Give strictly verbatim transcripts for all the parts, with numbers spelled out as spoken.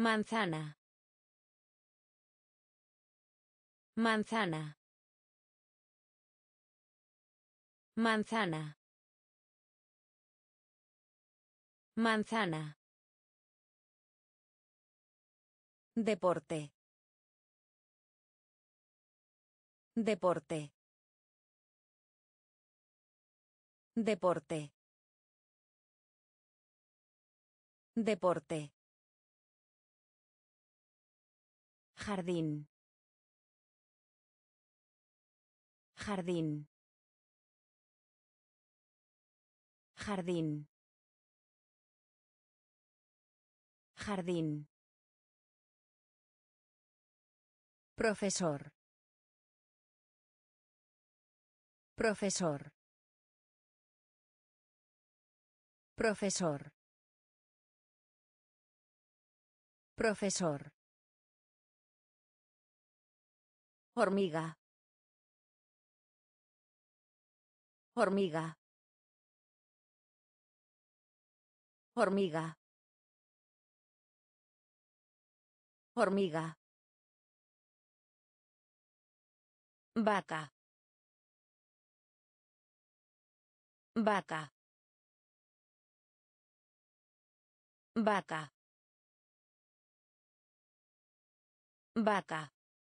Manzana. Manzana. Manzana. Manzana. Deporte. Deporte. Deporte. Deporte. Jardín. Jardín. Jardín. Jardín. Profesor. Profesor. Profesor. Profesor. Hormiga. Hormiga. Hormiga. Hormiga. Vaca. Vaca. Vaca. Vaca.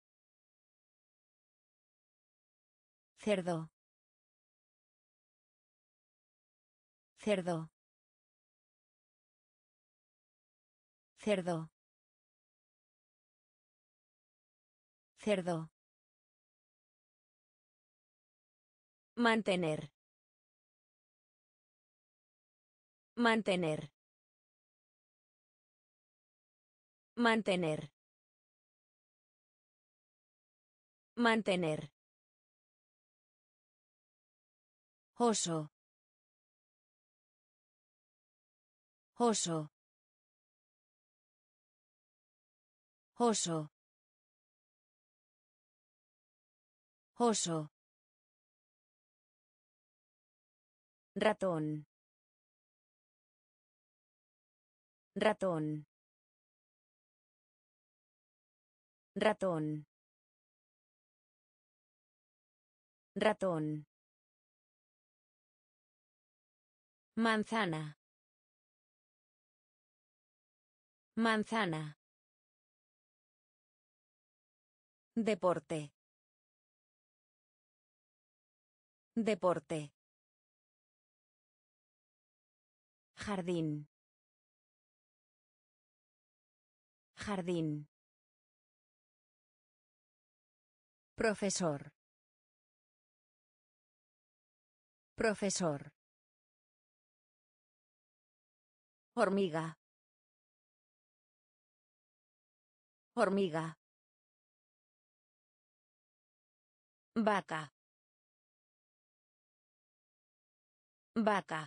Cerdo. Cerdo. Cerdo. Cerdo. Mantener. Mantener. Mantener. Mantener. Oso. Oso. Oso. Oso. Ratón. Ratón. Ratón. Ratón. Manzana. Manzana. Deporte. Deporte. Jardín. Jardín. Profesor. Profesor. Hormiga. Hormiga. Vaca. Vaca.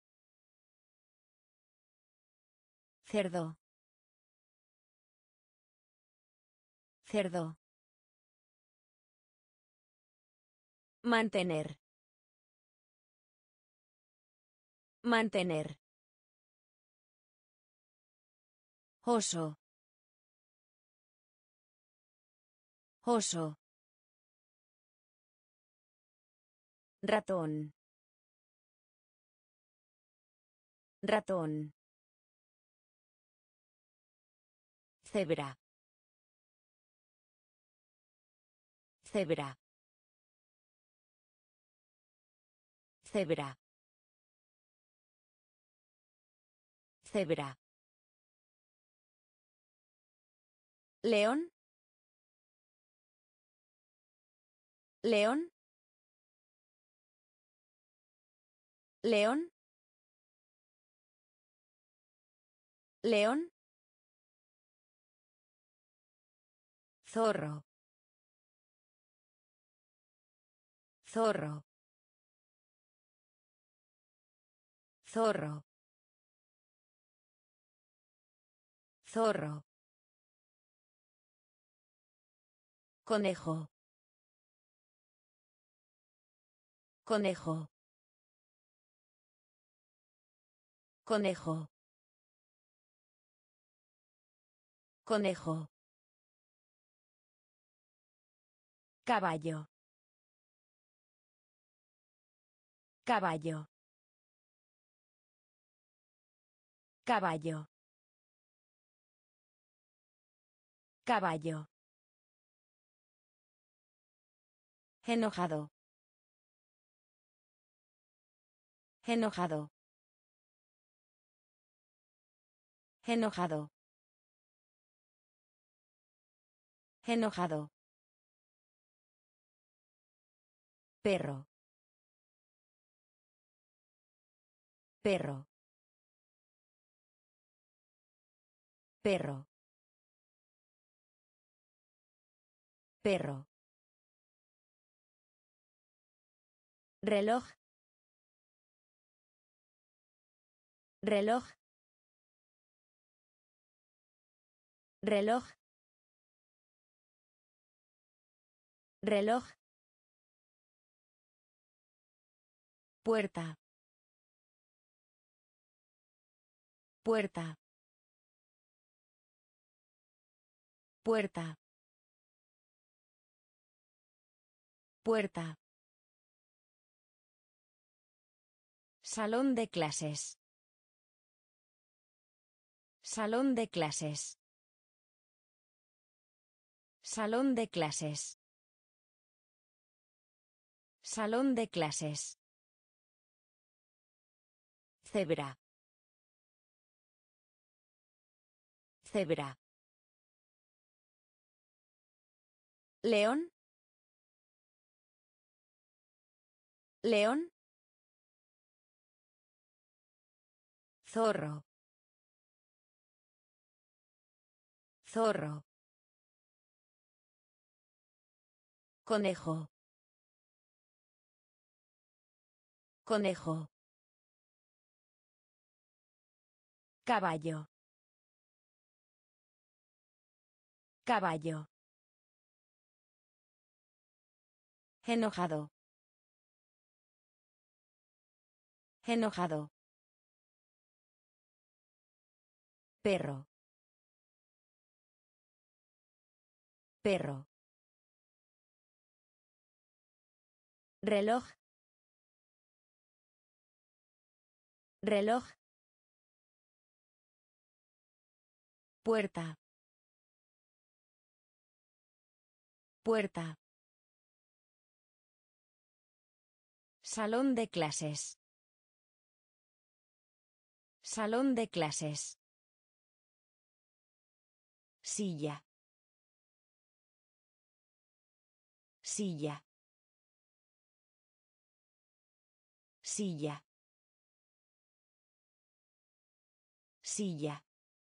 Cerdo. Cerdo. Mantener. Mantener. Oso. Oso. Ratón. Ratón. Cebra. Cebra. Cebra. Cebra. León. León. León. León. Zorro. Zorro. Zorro. Zorro. Conejo. Conejo. Conejo. Conejo. Caballo. Caballo. Caballo. Caballo. Enojado. Enojado. Enojado. Enojado. Perro. Perro. Perro. Perro. Reloj. Reloj. Reloj. Reloj. Puerta. Puerta. Puerta. Puerta. Salón de clases. Salón de clases. Salón de clases. Salón de clases. Cebra. Cebra. León. León. Zorro. Zorro. Conejo. Conejo. Caballo. Caballo. Enojado. Enojado. Perro. Perro. Reloj. Reloj. Puerta. Puerta. Salón de clases. Salón de clases. Silla. Silla. Silla. Silla.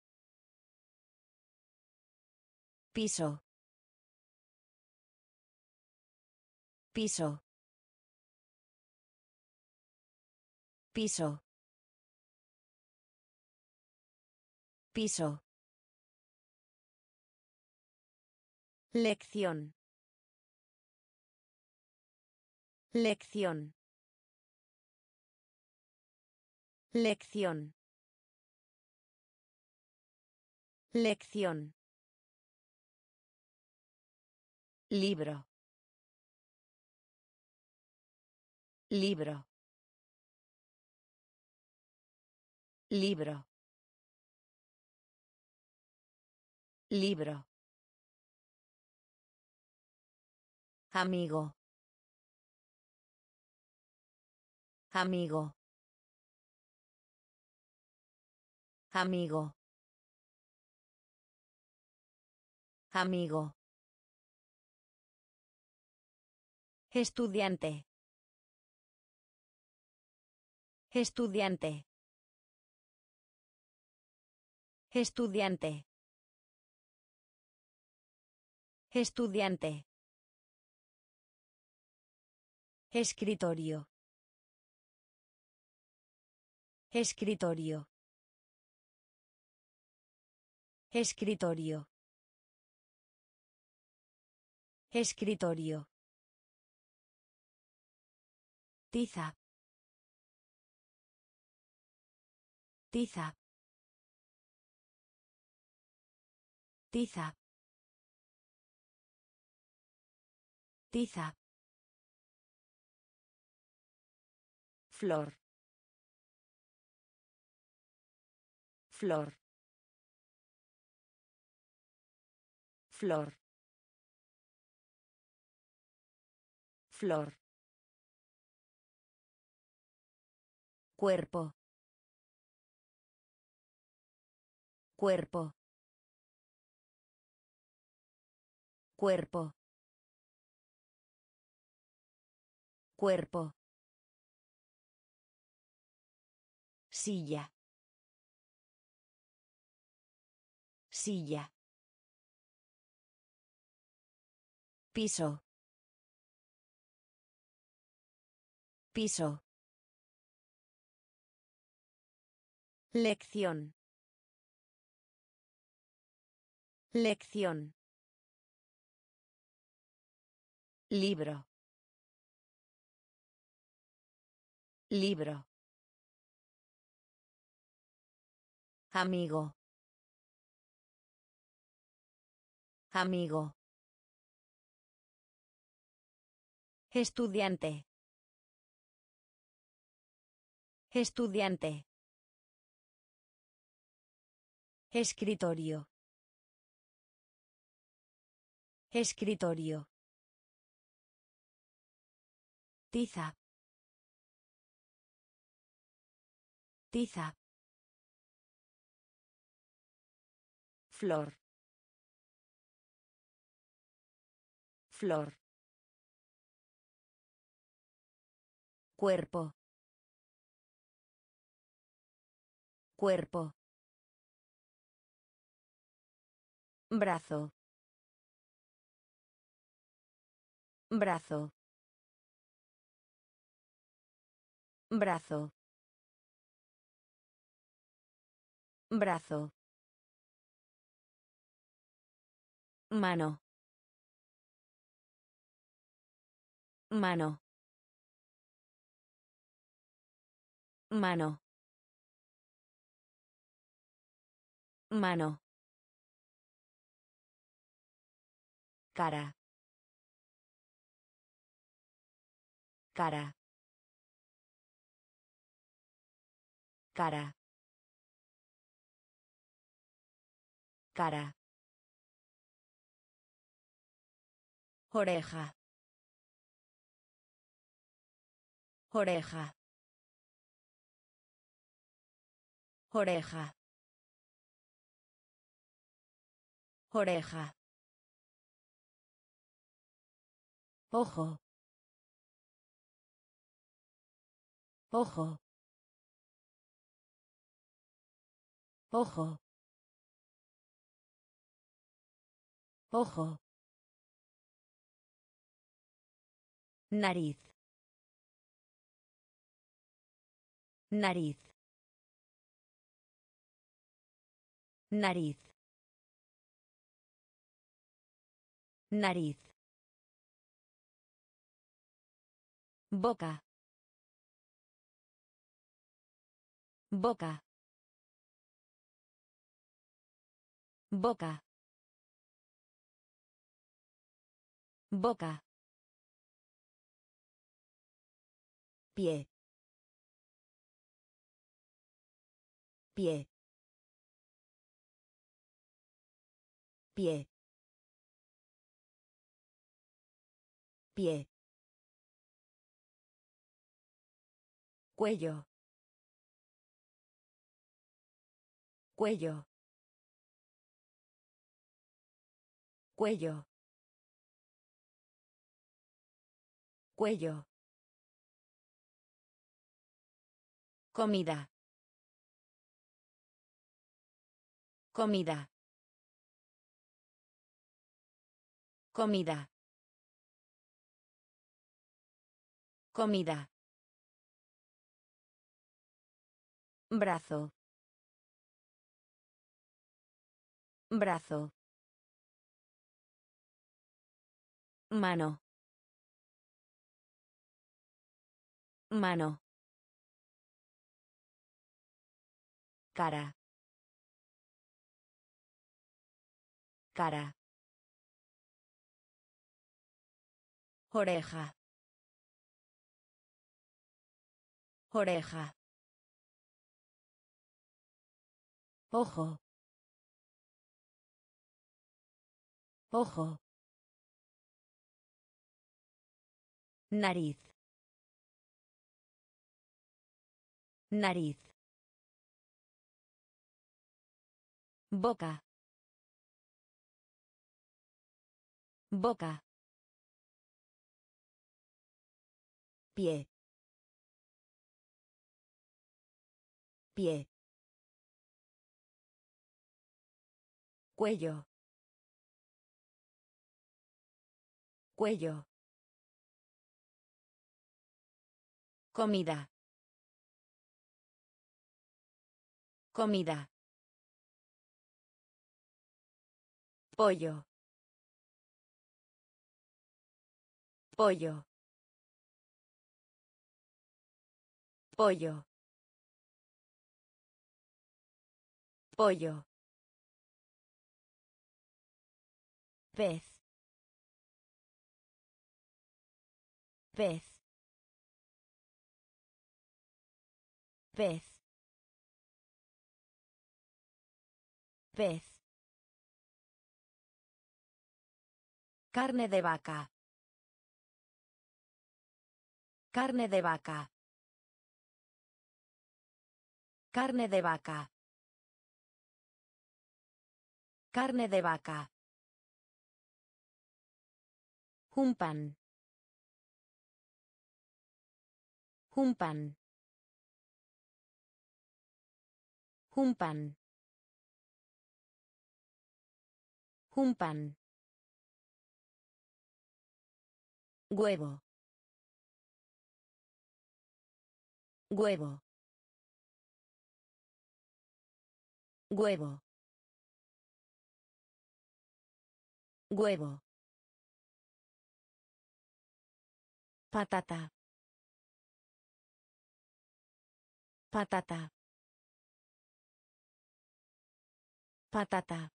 Piso. Piso. Piso. Piso. Lección. Lección. Lección. Lección. Libro. Libro. Libro. Libro. Amigo. Amigo. Amigo. Amigo. Estudiante. Estudiante. Estudiante. Estudiante. Escritorio. Escritorio. Escritorio. Escritorio. Tiza. Tiza. Tiza. Tiza. Flor. Flor. Flor. Flor. Cuerpo. Cuerpo. Cuerpo. Cuerpo. Silla. Silla. Piso. Piso. Lección. Lección. Libro. Libro. Amigo. Amigo. Estudiante. Estudiante. Escritorio. Escritorio. Tiza. Tiza. Flor. Flor. Cuerpo. Cuerpo. Brazo. Brazo. Brazo. Brazo. Mano. Mano. Mano. Mano. Cara. Cara. Cara. Cara. Oreja. Oreja. Oreja. Oreja. Ojo. Ojo. Ojo. Ojo. Nariz. Nariz. Nariz. Nariz. Boca. Boca. Boca. Boca. Pie. Pie. Pie. Pie. Cuello. Cuello. Cuello. Cuello. Comida. Comida. Comida. Comida. Brazo. Brazo. Mano. Mano. Cara. Cara. Oreja. Oreja. Ojo. Ojo. Nariz. Nariz. Boca. Boca. Pie. Pie. Cuello. Cuello. Comida. Comida. Pollo. Pollo. Pollo. Pollo. Pez. Pez. Pez. Pez. Carne de vaca. Carne de vaca. Carne de vaca. Carne de vaca. Un pan. Un pan. Un pan. Un pan. Huevo. Huevo. Huevo. Huevo. Patata. Patata. Patata.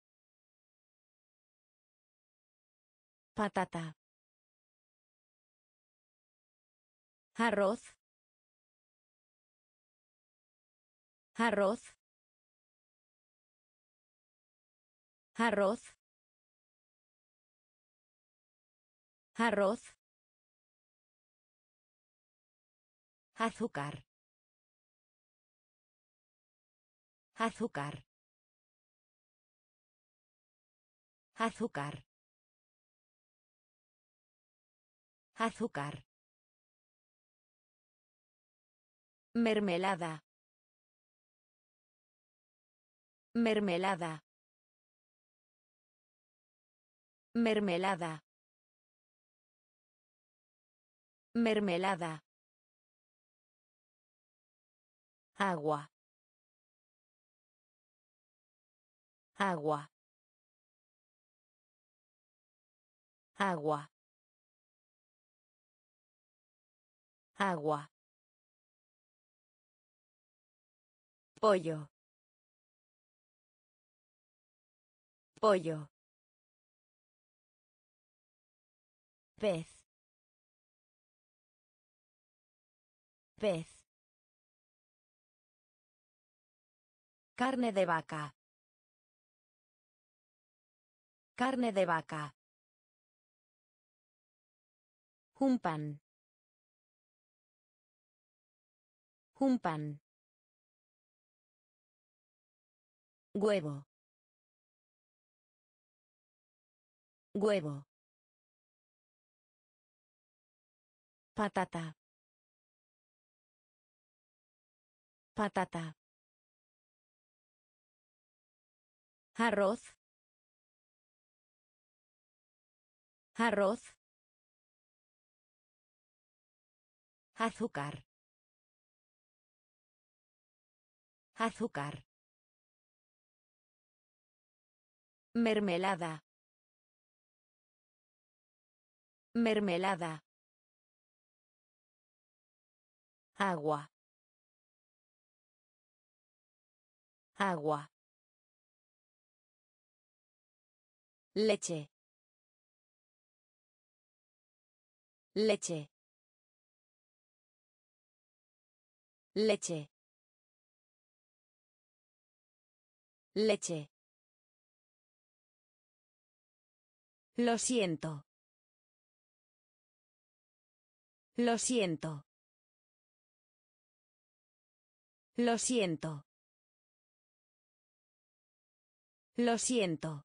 Patata. Arroz. Arroz. Arroz. Arroz. Azúcar. Azúcar. Azúcar. Azúcar. Mermelada. Mermelada. Mermelada. Mermelada. Agua. Agua. Agua. Agua. Pollo. Pollo. Pez. Pez. Carne de vaca. Carne de vaca. Un pan. Un pan. Huevo. Huevo. Patata. Patata. Arroz. Arroz. Azúcar. Azúcar. Mermelada. Mermelada. Agua. Agua. Leche. Leche. Leche. Leche. Lo siento. Lo siento. Lo siento. Lo siento.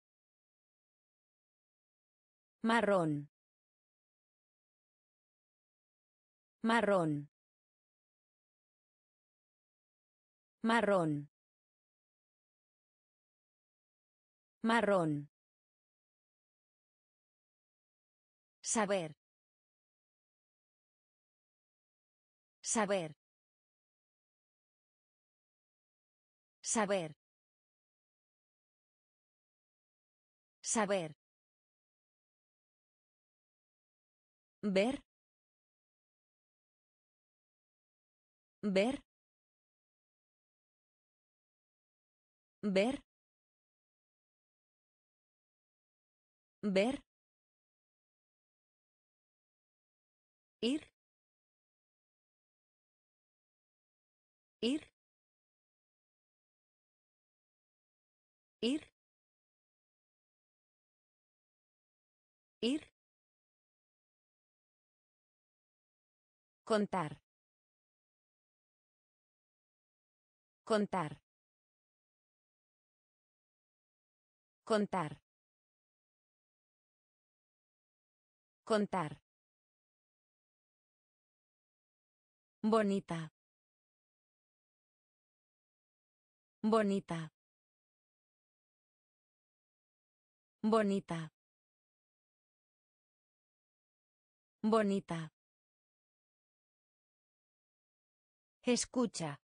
Marrón. Marrón. Marrón. Marrón. Saber. Saber. Saber. Saber. Ver. Ver. Ver. Ver. Ir. Ir. Ir. Ir. Contar. Contar. Contar. Contar. Bonita. Bonita. Bonita. Bonita. Escucha.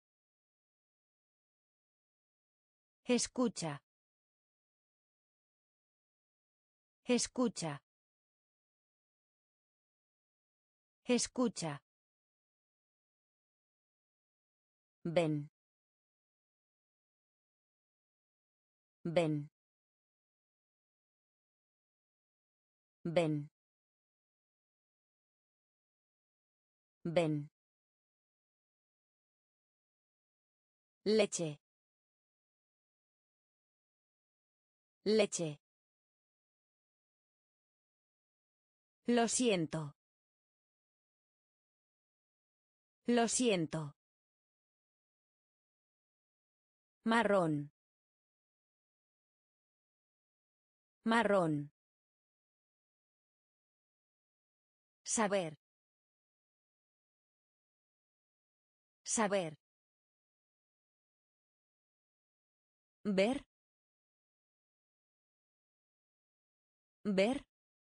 Escucha. Escucha. Escucha. Ven. Ven. Ven. Ven. Leche. Leche. Lo siento. Lo siento. Marrón. Marrón. Saber. Saber. Ver. Ver.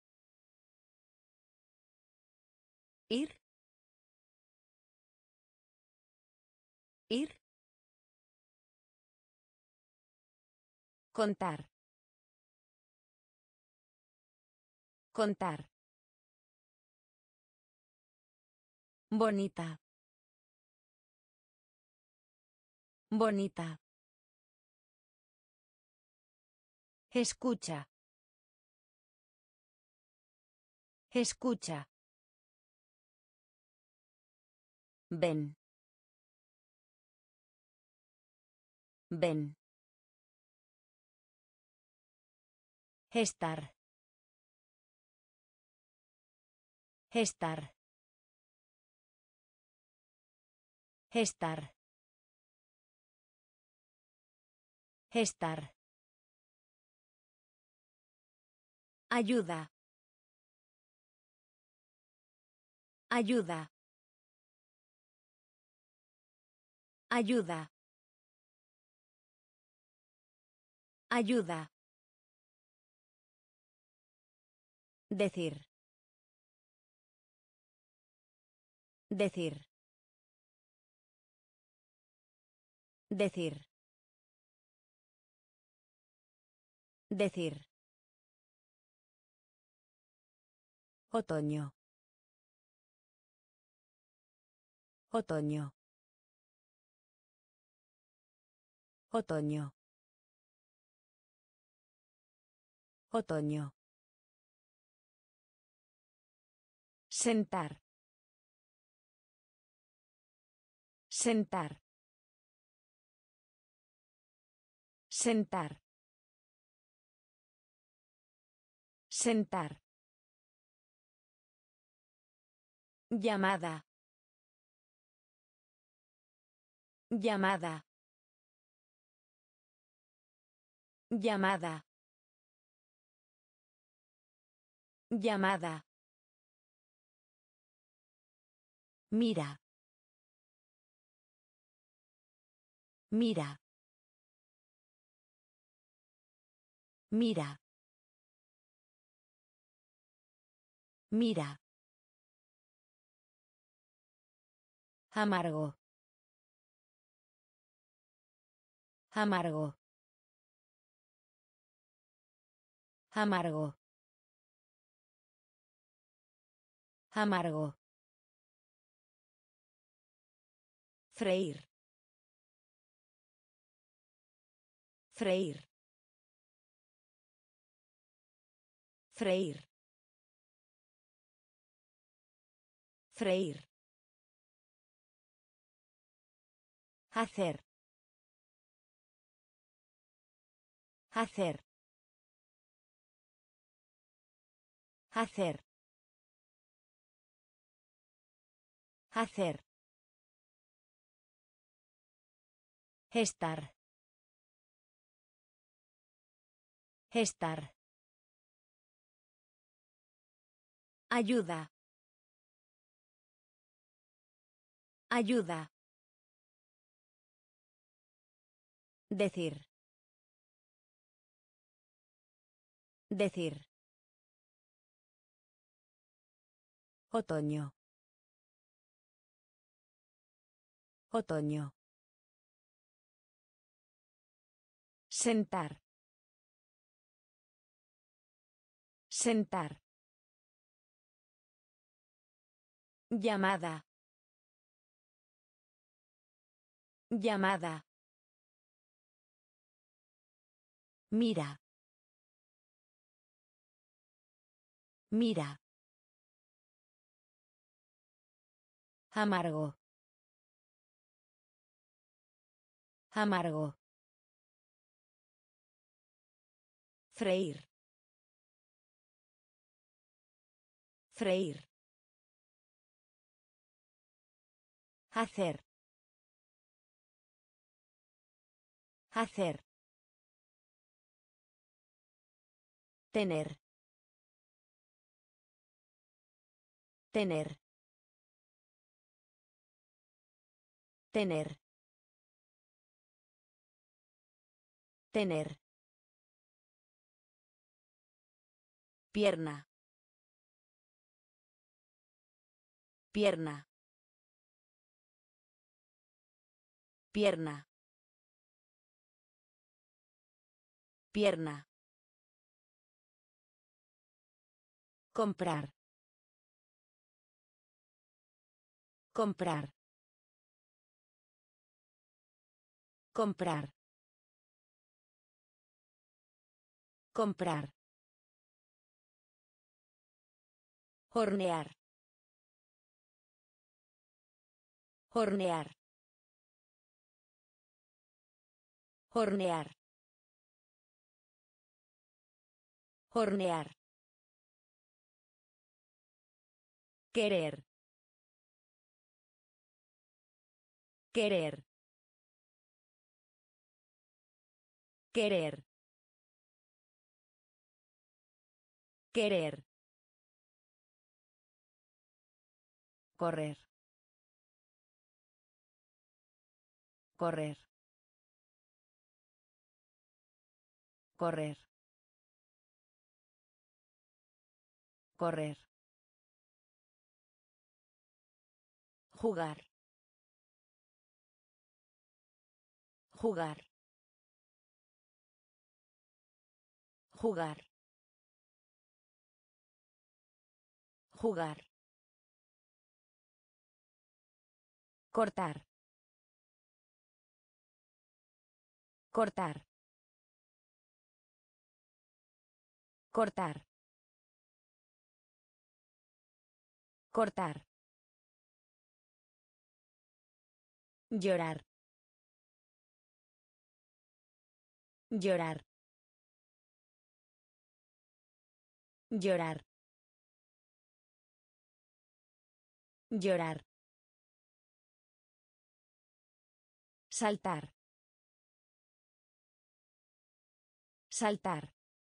Ir. Ir. Contar. Contar. Bonita. Bonita. Escucha. Escucha. Ven. Ven. Estar. Estar. Estar. Estar. Ayuda. Ayuda. Ayuda. Ayuda. Decir. Decir. Decir. Decir. Otoño. Otoño. Otoño. Otoño. Sentar. Sentar. Sentar. Sentar. Llamada. Llamada. Llamada. Llamada. Mira. Mira. Mira. Mira. Amargo. Amargo. Amargo. Amargo. Freír. Freír. Freír. Freír. Hacer. Hacer. Hacer. Hacer. Estar. Estar. Ayuda. Ayuda. Decir. Decir. Otoño. Otoño. Sentar. Sentar. Llamada. Llamada. Mira. Mira. Amargo. Amargo. Freír. Freír. Hacer. Hacer. Tener. Tener. Tener. Tener. Pierna. Pierna. Pierna. Pierna. Comprar. Comprar. Comprar. Comprar. Hornear. Hornear. Hornear. Hornear. Querer. Querer. Querer. Querer. Correr. Correr. Correr. Correr. Jugar. Jugar. Jugar. Jugar. Cortar. Cortar. Cortar. Cortar. Llorar. Llorar. Llorar. Llorar. Saltar. Saltar.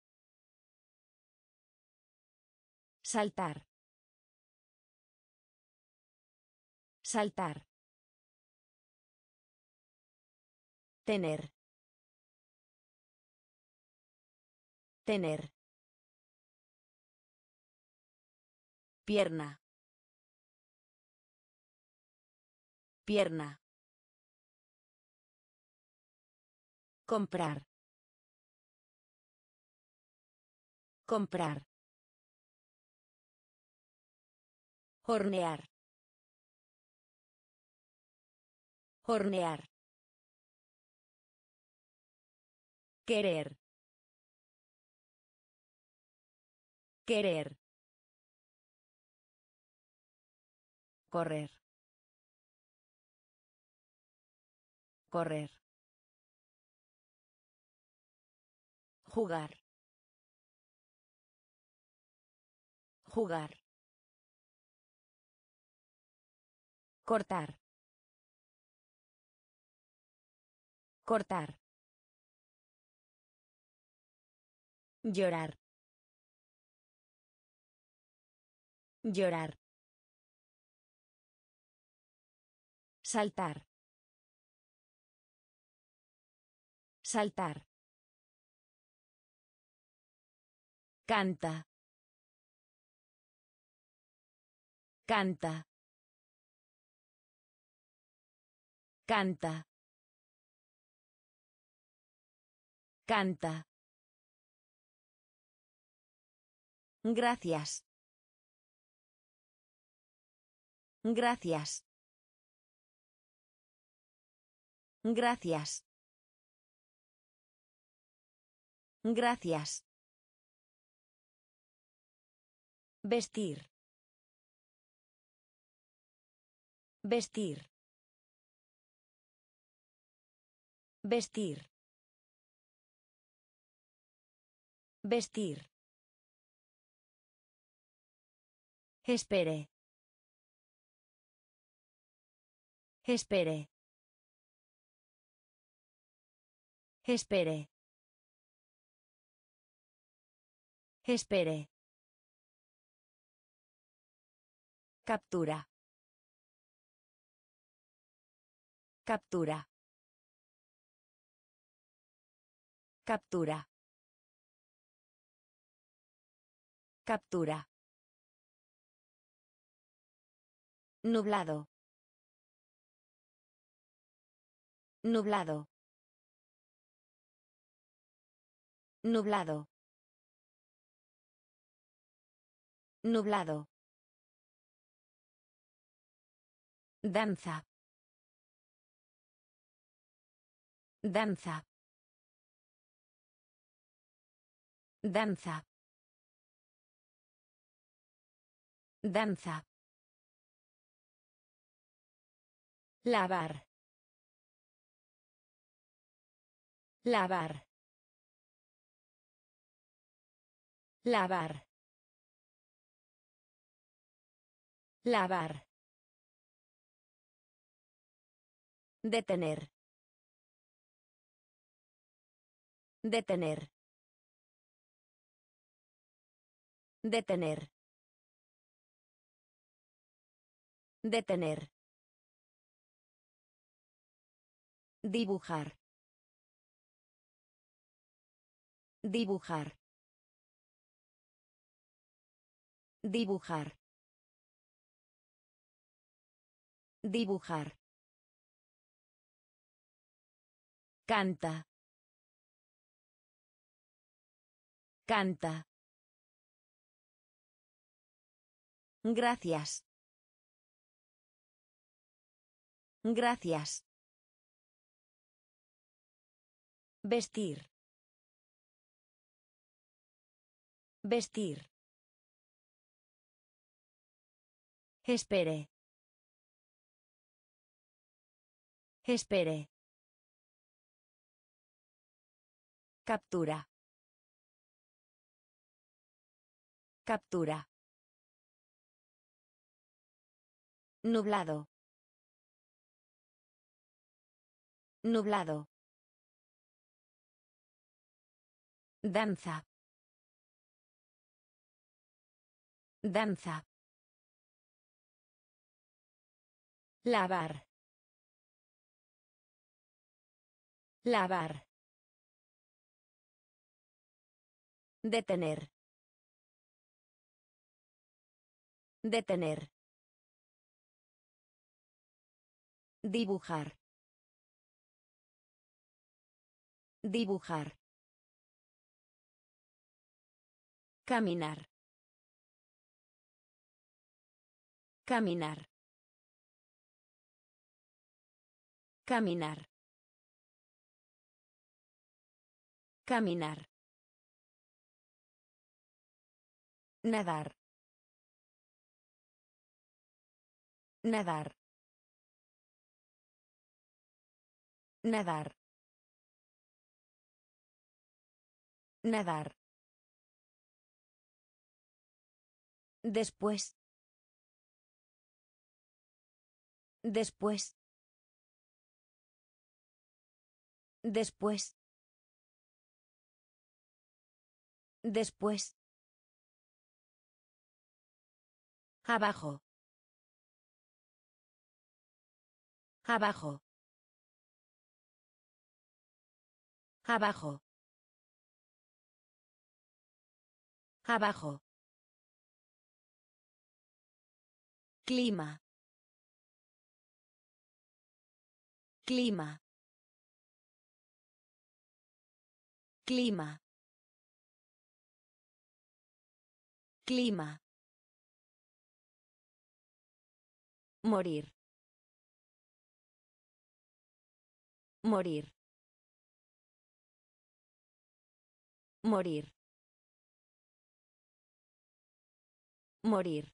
Saltar. Saltar. Tener. Tener. Pierna. Pierna. Comprar. Comprar. Hornear. Hornear. Querer. Querer. Correr. Correr. Jugar. Jugar. Cortar. Cortar. Llorar. Llorar. Saltar. Saltar. Canta. Canta. Canta. Canta. Gracias. Gracias. Gracias. Gracias. Vestir. Vestir. Vestir. Vestir. Espere. Espere. Espere. Espere. Captura. Captura. Captura. Captura. Nublado. Nublado. Nublado. Nublado. Danza. Danza. Danza. Danza. Lavar. Lavar. Lavar. Lavar. Detener. Detener. Detener. Detener. Dibujar. Dibujar. Dibujar. Dibujar. Canta. Canta. Gracias. Gracias. Vestir. Vestir. Espere. Espere. Captura. Captura. Nublado. Nublado. Danza. Danza. Lavar. Lavar. Detener. Detener. Dibujar. Dibujar. Caminar. Caminar. Caminar. Caminar. Nadar. Nadar. Nadar. Nadar. Después. Después. Después. Después. Abajo. Abajo. Abajo. Abajo. Clima. Clima. Clima. Clima. Morir. Morir. Morir. Morir.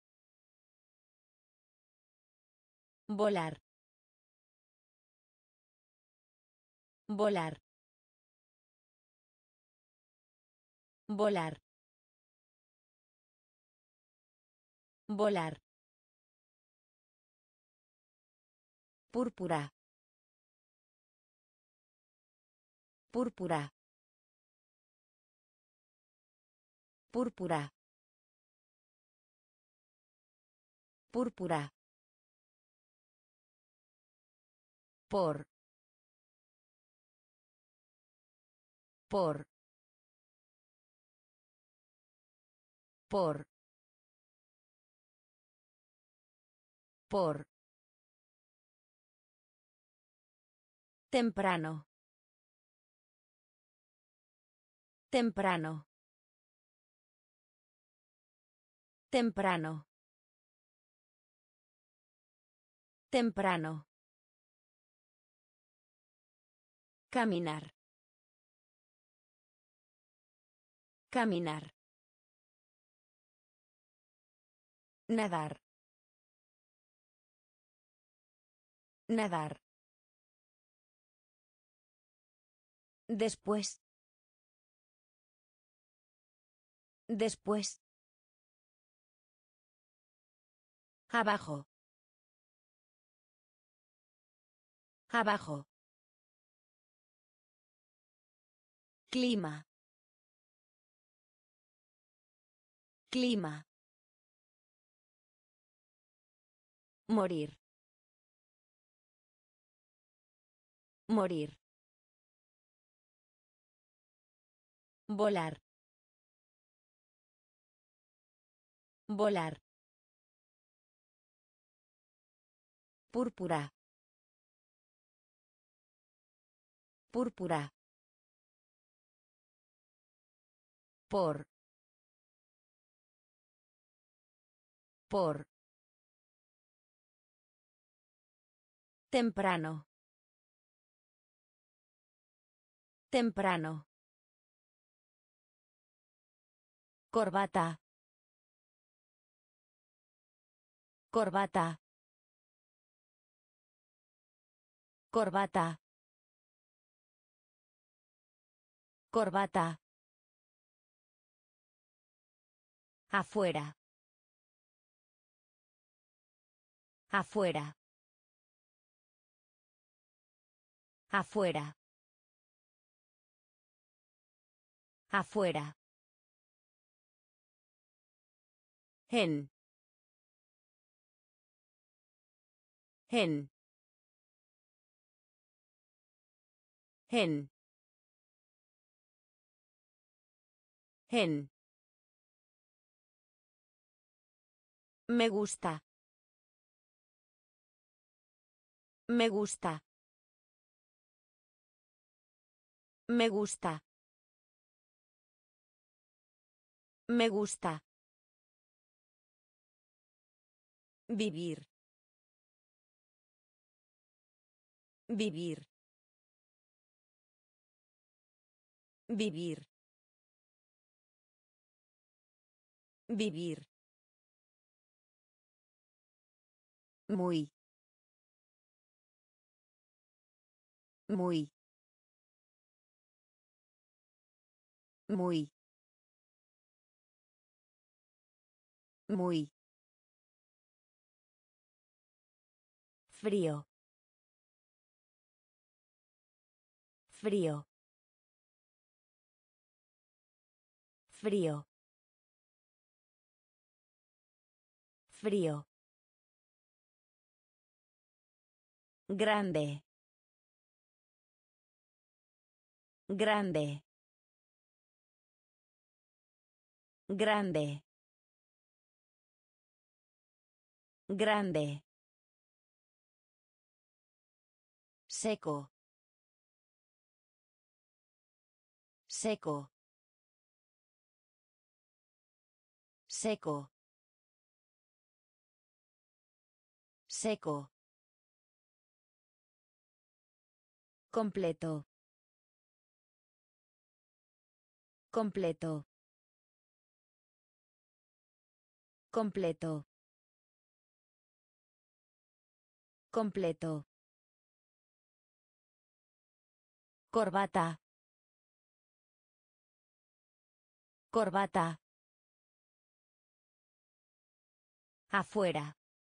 Volar. Volar. Volar. Volar. Púrpura. Púrpura. Púrpura. Púrpura. Por. Por. Por. Por. Temprano. Temprano. Temprano. Temprano. Caminar. Caminar. Nadar. Nadar. Después. Después. Abajo. Abajo. Clima. Clima. Morir. Morir. Volar. Volar. Púrpura. Púrpura. Por. Por. Temprano. Temprano. Corbata. Corbata. Corbata. Corbata. Afuera. Afuera. Afuera. Afuera. En. En. En. En. Me gusta. Me gusta. Me gusta. Me gusta. Vivir. Vivir. Vivir. Vivir. Muy. Muy. Muy. Muy. Frío. Frío. Frío. Frío. Grande. Grande. Grande. Grande. Seco. Seco. Seco. Seco. Completo. Completo. Completo. Completo. Corbata. Corbata. Afuera.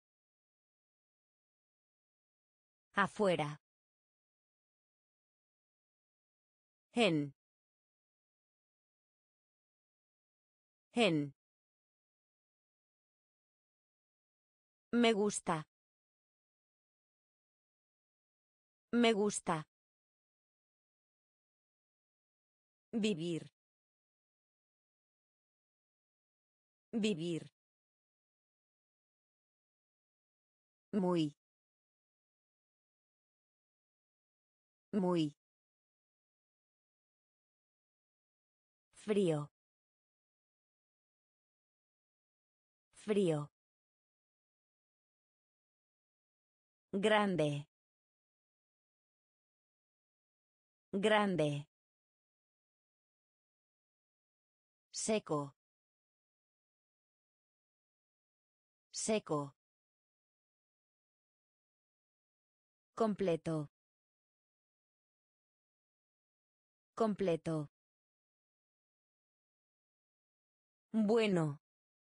Afuera. En. En. Me gusta. Me gusta. Vivir. Vivir. Muy. Muy. Frío. Frío. Grande. Grande. Seco. Seco. Completo. Completo. Bueno.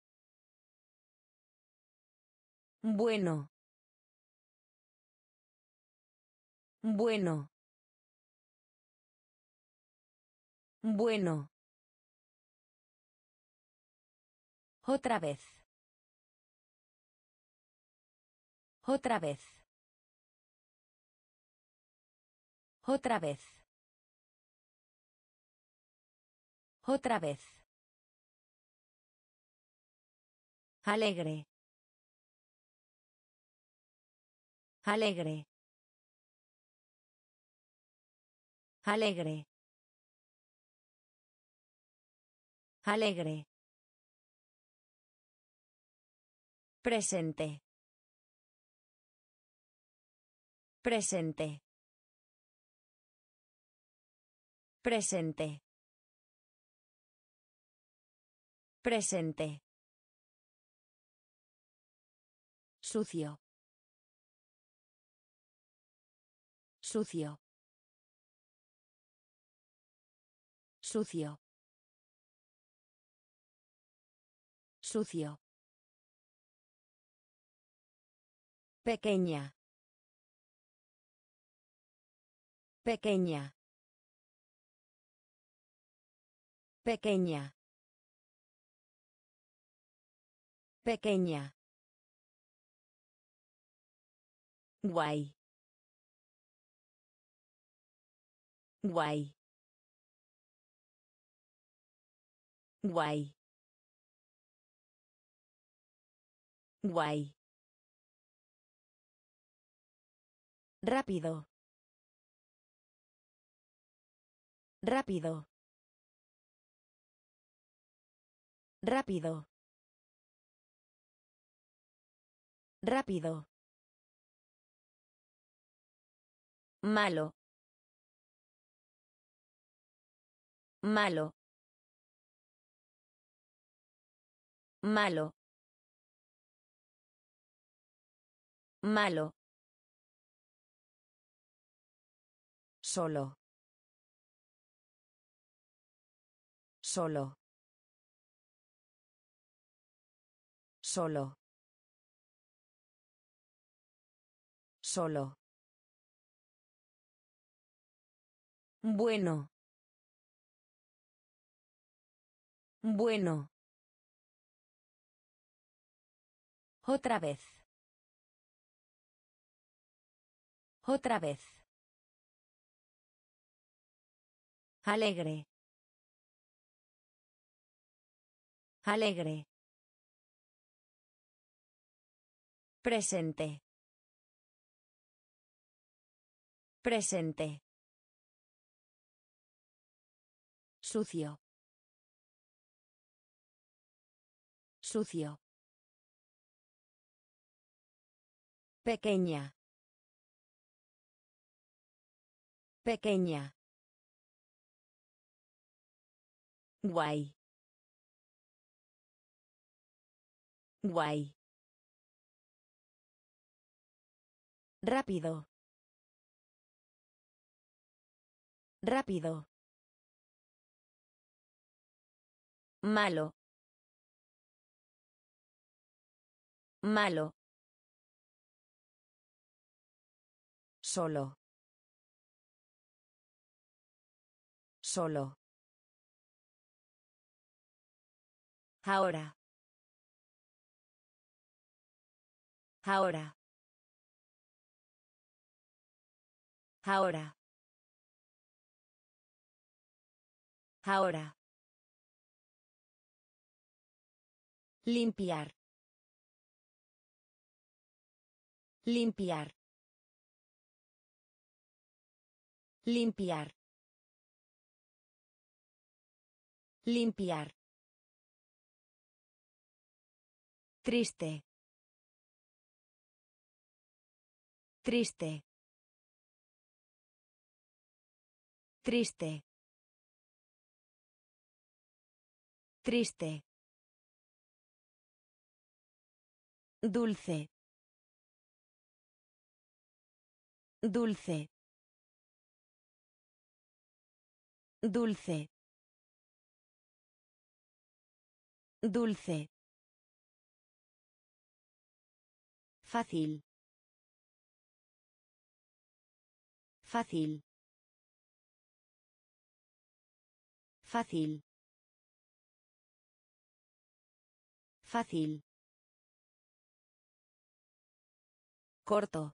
Bueno. Bueno. Bueno. Otra vez. Otra vez. Otra vez. Otra vez. Alegre. Alegre. Alegre. Alegre. Presente. Presente. Presente. Presente. Sucio. Sucio. Sucio. Sucio. Pequeña. Pequeña. Pequeña. Pequeña. Guay. Guay. Guay. Guay. Rápido. Rápido. Rápido. Rápido. Malo. Malo. Malo. Malo. Solo. Solo. Solo. Solo. Bueno. Bueno. Otra vez. Otra vez. Alegre. Alegre. Presente. Presente. Sucio. Sucio. Pequeña. Pequeña. Guay. Guay. Rápido. Rápido. Malo. Malo. Solo. Solo. Ahora. Ahora. Ahora. Ahora. Limpiar. Limpiar. Limpiar. Limpiar. Triste. Triste. Triste. Triste. Dulce. Dulce. Dulce. Dulce. Fácil. Fácil. Fácil. Fácil. Corto.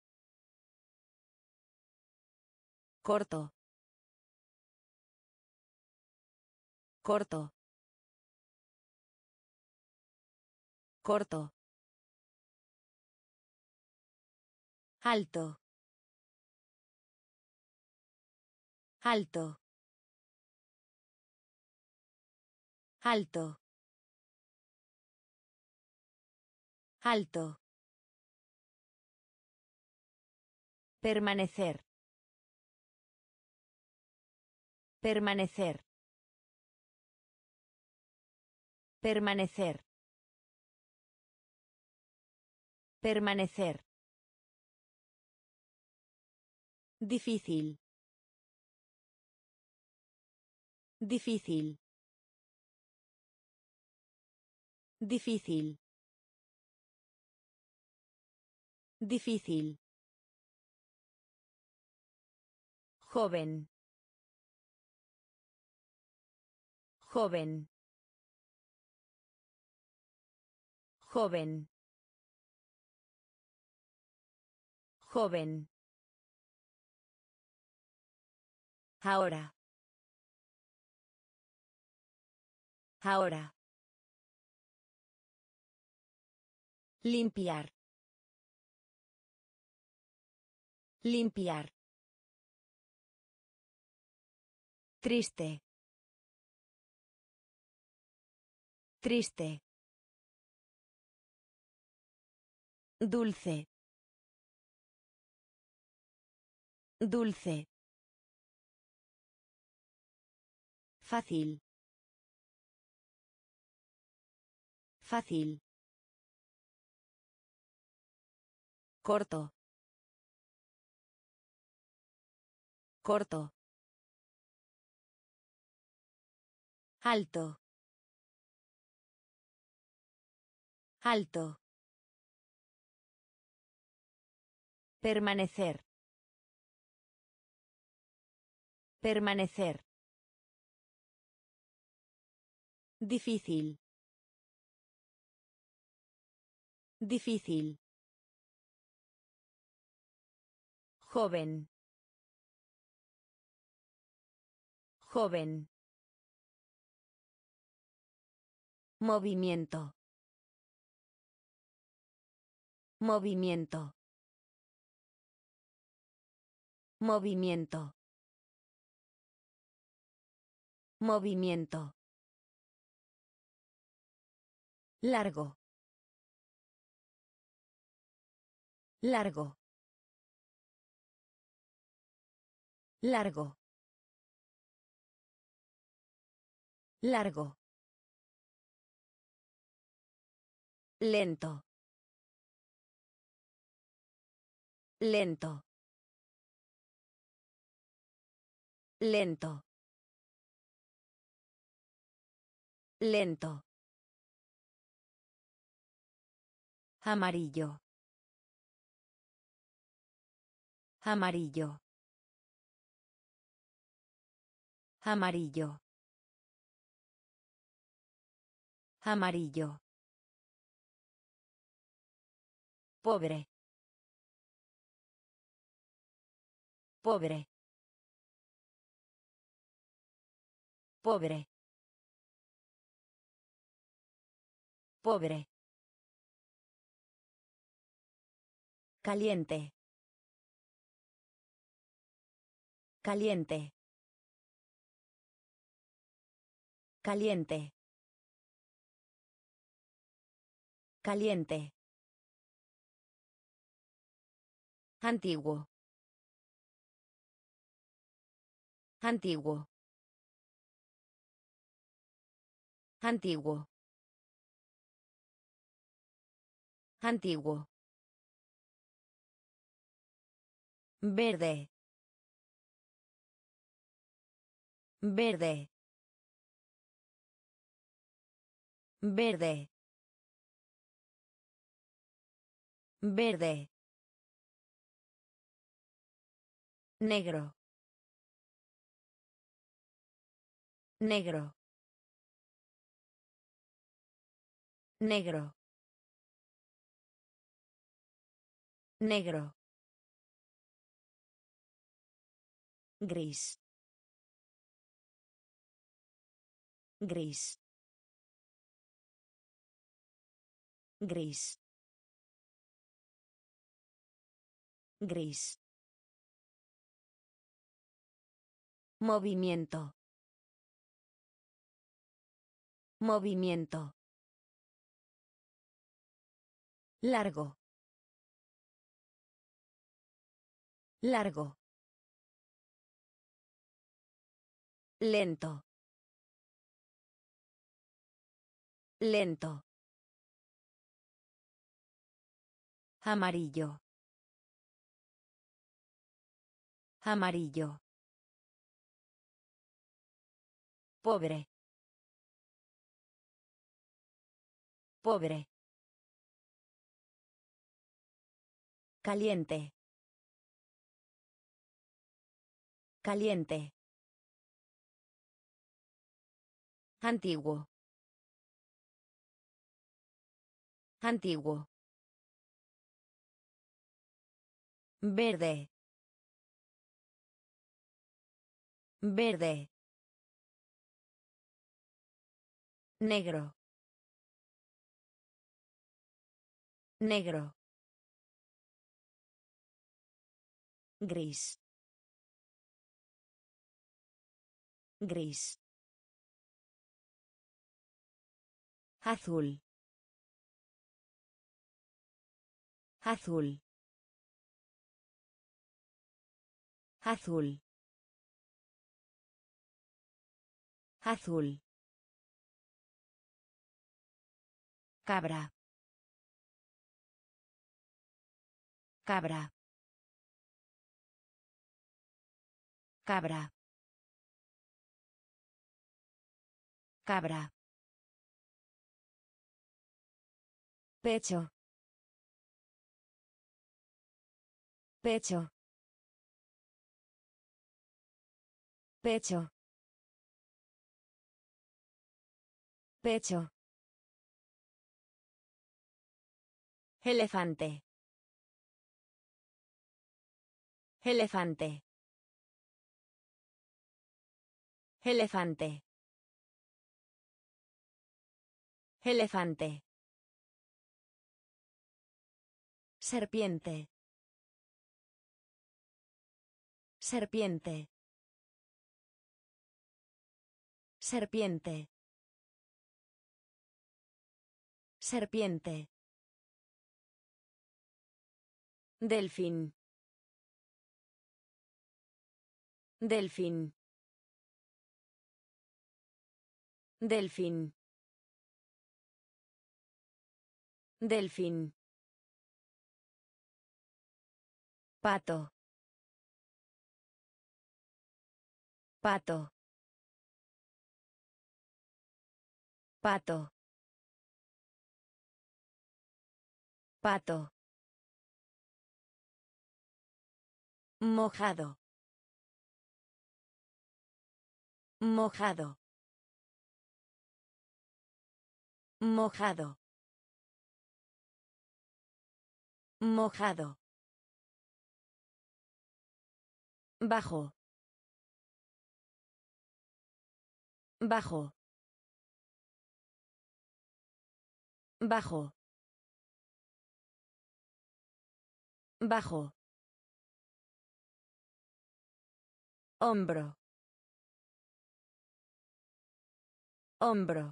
Corto. Corto. Corto. Alto. Alto. Alto. Alto. Permanecer. Permanecer. Permanecer. Permanecer. Difícil. Difícil. Difícil. Difícil. Joven. Joven. Joven. Joven. Ahora. Ahora. Limpiar. Limpiar. Triste. Triste. Dulce. Dulce. Fácil. Fácil. Corto. Corto. Alto. Alto. Permanecer. Permanecer. Difícil. Difícil. Joven. Joven. Movimiento. Movimiento. Movimiento. Movimiento. Largo. Largo. Largo. Largo. Lento. Lento. Lento. Lento. Amarillo. Amarillo. Amarillo. Amarillo. Pobre. Pobre. Pobre. Pobre. Caliente. Caliente. Caliente. Caliente. Antiguo. Antiguo. Antiguo. Antiguo. Verde. Verde. Verde. Verde. Negro. Negro. Negro. Negro. Gris. Gris. Gris. Gris. Movimiento. Movimiento. Largo. Largo. Lento. Lento. Amarillo. Amarillo. Pobre. Pobre. Caliente. Caliente. Antiguo. Antiguo. Verde. Verde. Negro. Negro. Gris. Gris. Azul. Azul. Azul. Azul. Cabra. Cabra. Cabra. Cabra. Pecho. Pecho. Pecho. Pecho. Elefante. Elefante. Elefante. Elefante. Serpiente. Serpiente. Serpiente. Serpiente. Delfín. Delfín. Delfín. Delfín. Pato. Pato. Pato. Pato. Mojado. Mojado. Mojado. Mojado. Bajo. Bajo. Bajo. Bajo. Hombro. Hombro.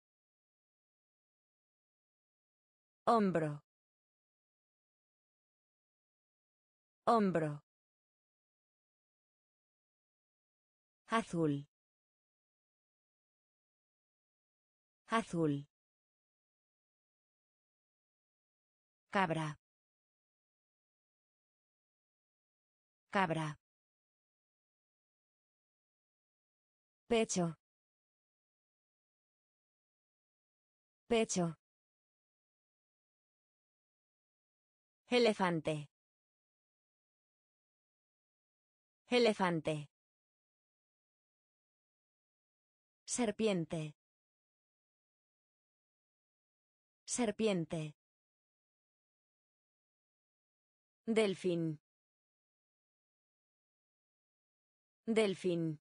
Hombro. Hombro. Azul. Azul. Cabra. Cabra. Pecho. Pecho. Elefante. Elefante. Serpiente. Serpiente. Delfín. Delfín.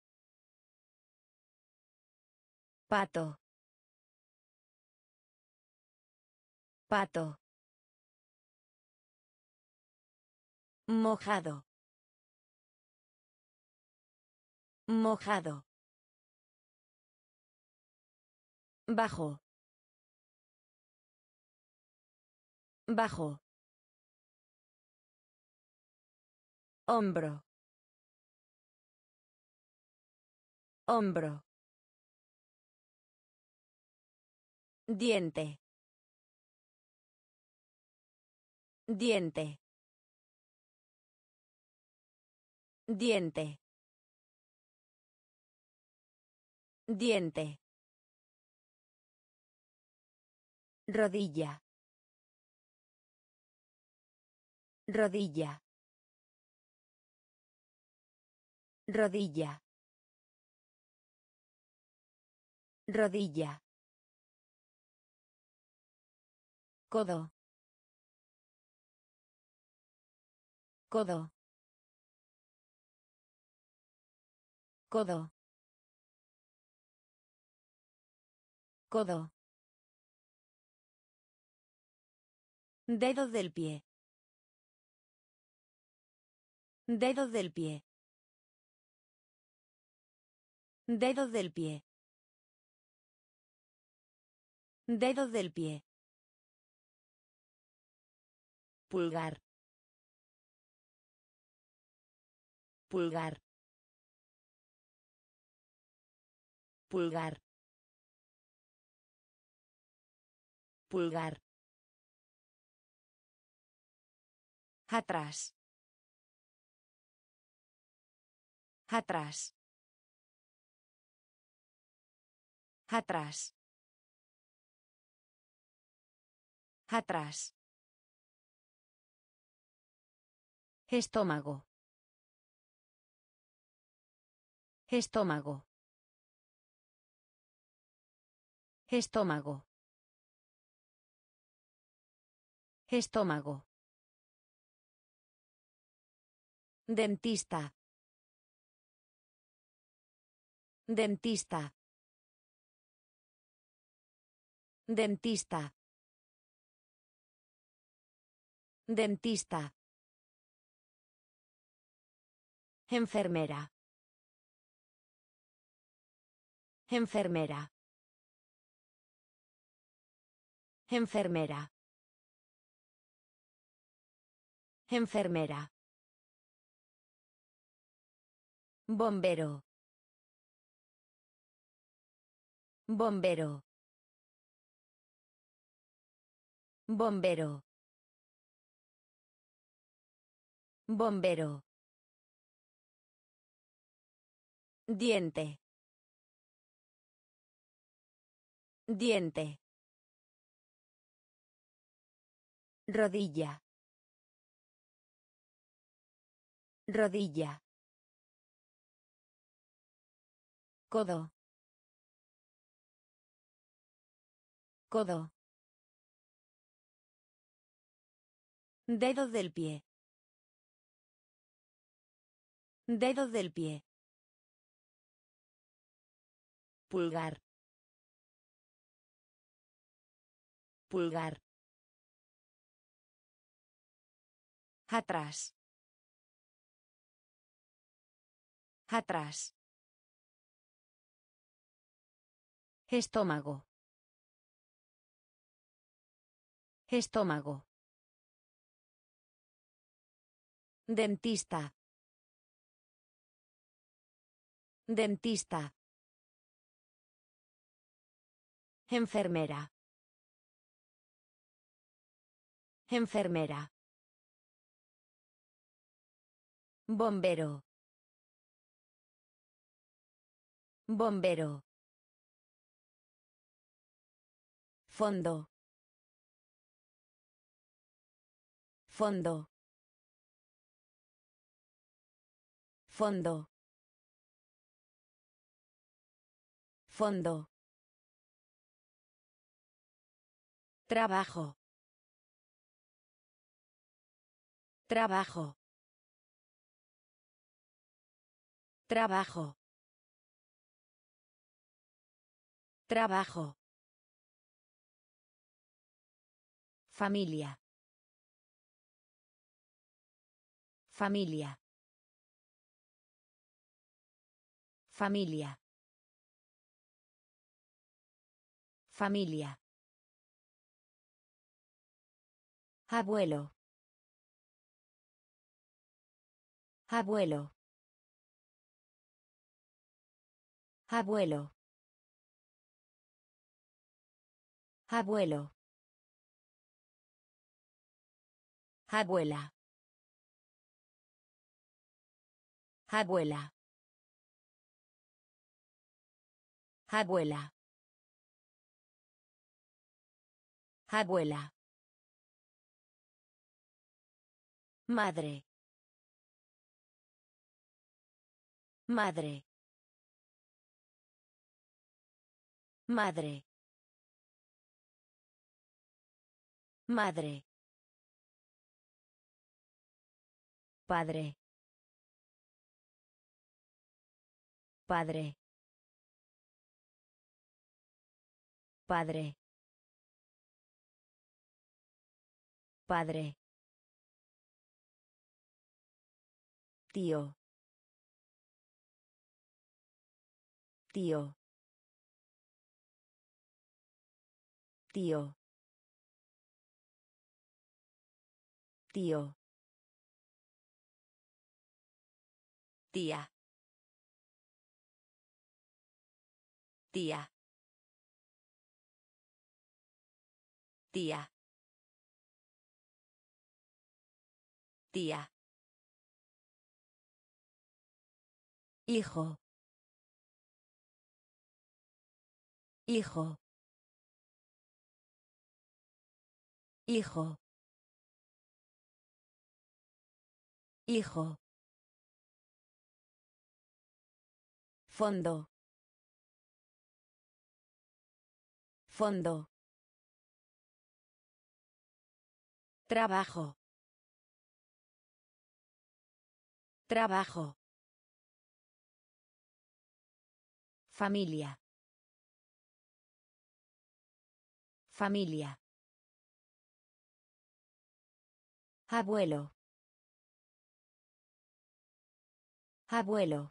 Pato. Pato. Mojado. Mojado. Bajo. Bajo. Hombro. Hombro. Diente. Diente. Diente. Diente. Rodilla. Rodilla. Rodilla. Rodilla. Codo. Codo. Codo. Codo. Dedo del pie. Dedo del pie. Dedo del pie. Dedo del pie. Pulgar. Pulgar. Pulgar. Pulgar. Atrás. Atrás. Atrás. Atrás. Estómago. Estómago. Estómago. Estómago. Dentista. Dentista. Dentista. Dentista. Enfermera. Enfermera. Enfermera. Enfermera. Bombero. Bombero. Bombero. Bombero. Diente. Diente. Rodilla. Rodilla. Codo. Codo. Dedo del pie. Dedo del pie. Pulgar. Pulgar. Atrás. Atrás. Estómago. Estómago. Dentista. Dentista. Enfermera. Enfermera. Bombero. Bombero. Fondo. Fondo. Fondo. Fondo. Trabajo. Trabajo. Trabajo. Trabajo. Familia. Familia. Familia. Familia. Abuelo. Abuelo. Abuelo. Abuelo. Abuela. Abuela. Abuela. Abuela. Madre. Madre. Madre. Madre. Padre. Padre. Padre. Padre. Tío. Tío. Tío. Tío. Tía. Tía. Tía. Tía. Hijo. Hijo. Hijo. Hijo. Fondo. Fondo. Trabajo. Trabajo. Familia. Familia. Abuelo. Abuelo.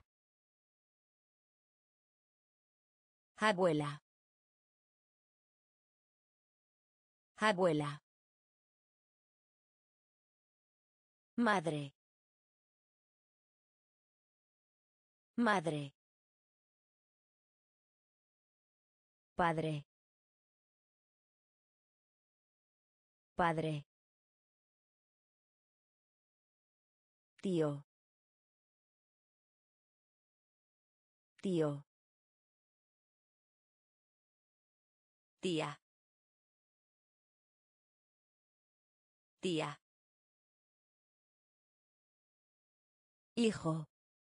Abuela. Abuela. Madre. Madre. Padre. Padre. Tío. Tío. Tía. Tía. Hijo.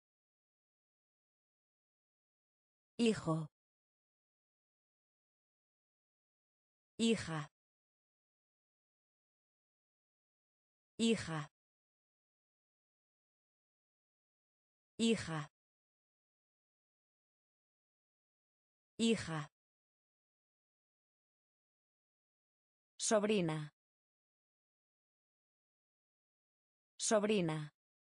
Hijo. Hija. Hija. Hija. Hija. Sobrina. Sobrina.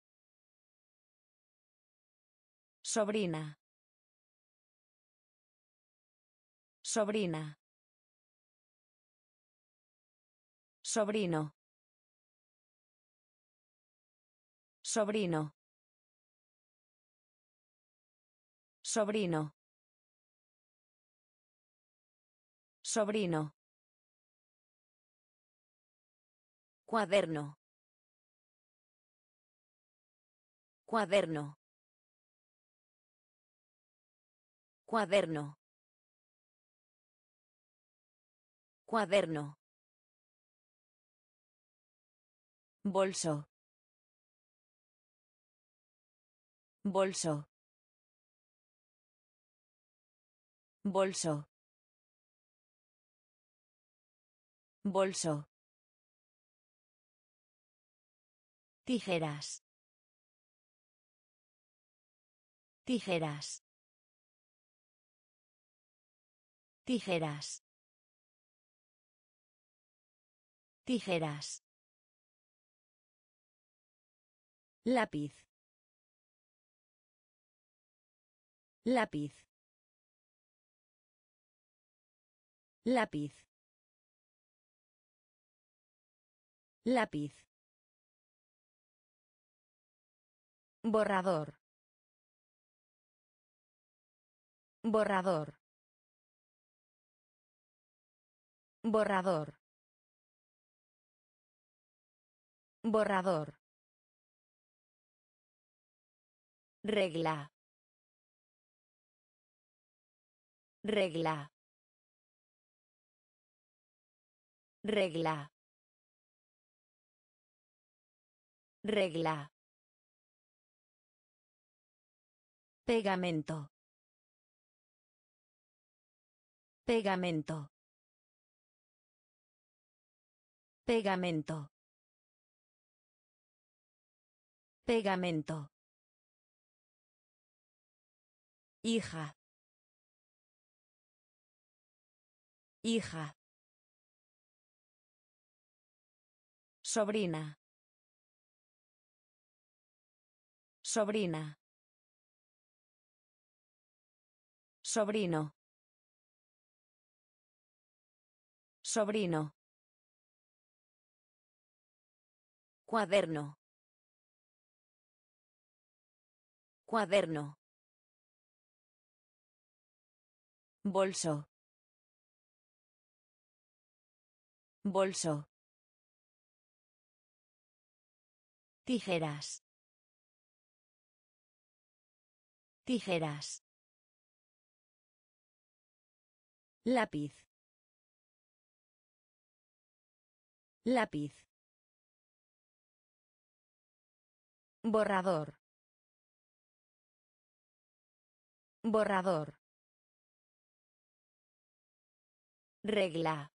Sobrina. Sobrina. Sobrino. Sobrino. Sobrino. Sobrino. Cuaderno. Cuaderno. Cuaderno. Cuaderno. Bolso. Bolso. Bolso. Bolso. Tijeras. Tijeras. Tijeras. Tijeras. Lápiz. Lápiz. Lápiz. Lápiz. Borrador. Borrador. Borrador. Borrador. Regla. Regla. Regla. Regla. Pegamento. Pegamento. Pegamento. Pegamento. Hija. Hija. Sobrina. Sobrina. Sobrino. Sobrino. Cuaderno. Cuaderno. Bolso. Bolso. Tijeras. Tijeras. Lápiz. Lápiz. Borrador. Borrador. Regla.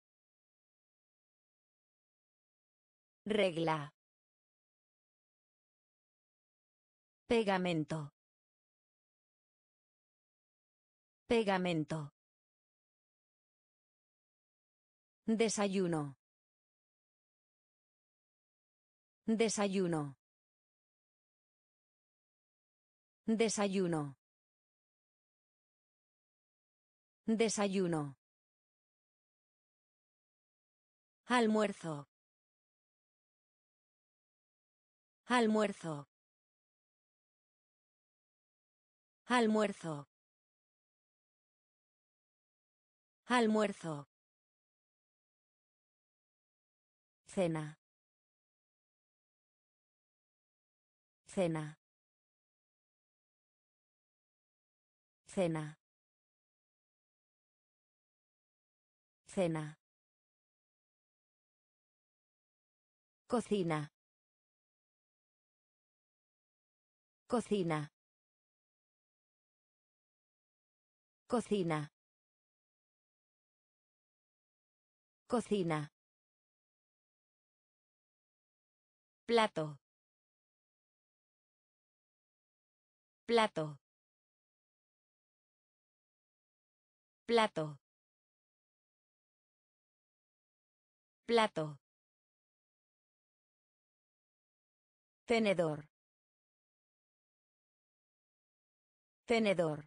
Regla. Pegamento. Pegamento. Desayuno. Desayuno. Desayuno. Desayuno. Almuerzo. Almuerzo. Almuerzo. Almuerzo. Cena. Cena. Cena. Cena. Cocina. Cocina. Cocina. Cocina. Plato. Plato. Plato. Plato. Tenedor. Tenedor.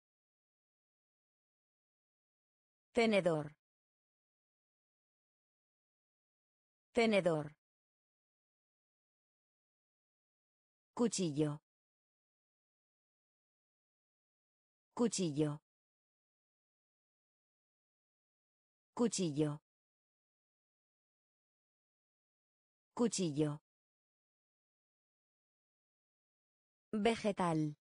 Tenedor. Tenedor. Cuchillo. Cuchillo. Cuchillo. Cuchillo. Vegetal.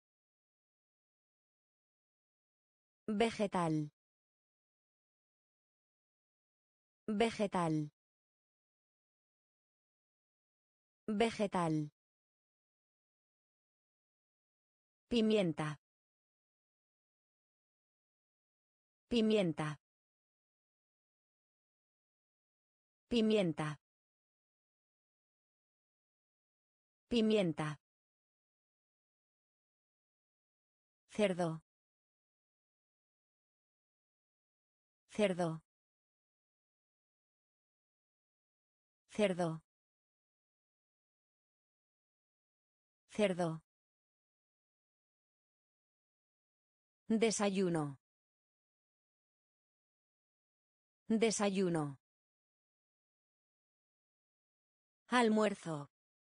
Vegetal. Vegetal. Vegetal. Pimienta. Pimienta. Pimienta. Pimienta. Cerdo. Cerdo. Cerdo. Cerdo. Desayuno. Desayuno. Almuerzo.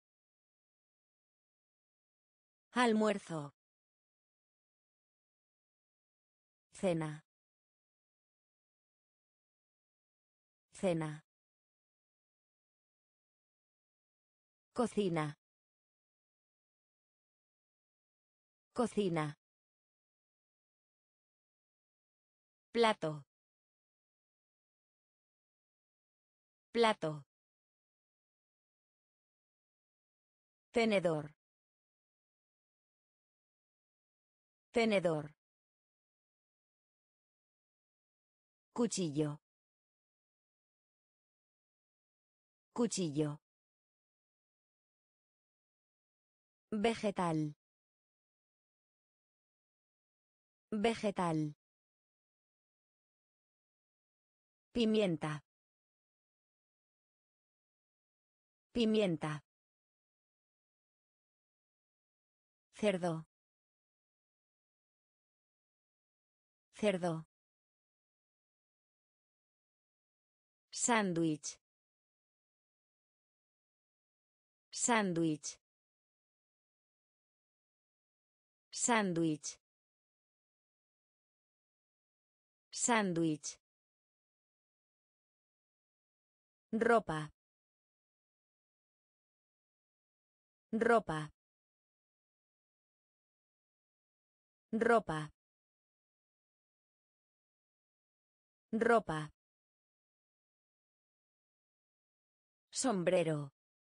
Almuerzo. Cena. Cena. Cocina. Cocina. Plato. Plato. Tenedor. Tenedor. Cuchillo. Cuchillo. Vegetal. Vegetal. Pimienta. Pimienta. Cerdo. Cerdo. Sándwich. Sándwich. Sándwich. Sándwich. Ropa. Ropa. Ropa. Ropa. Sombrero.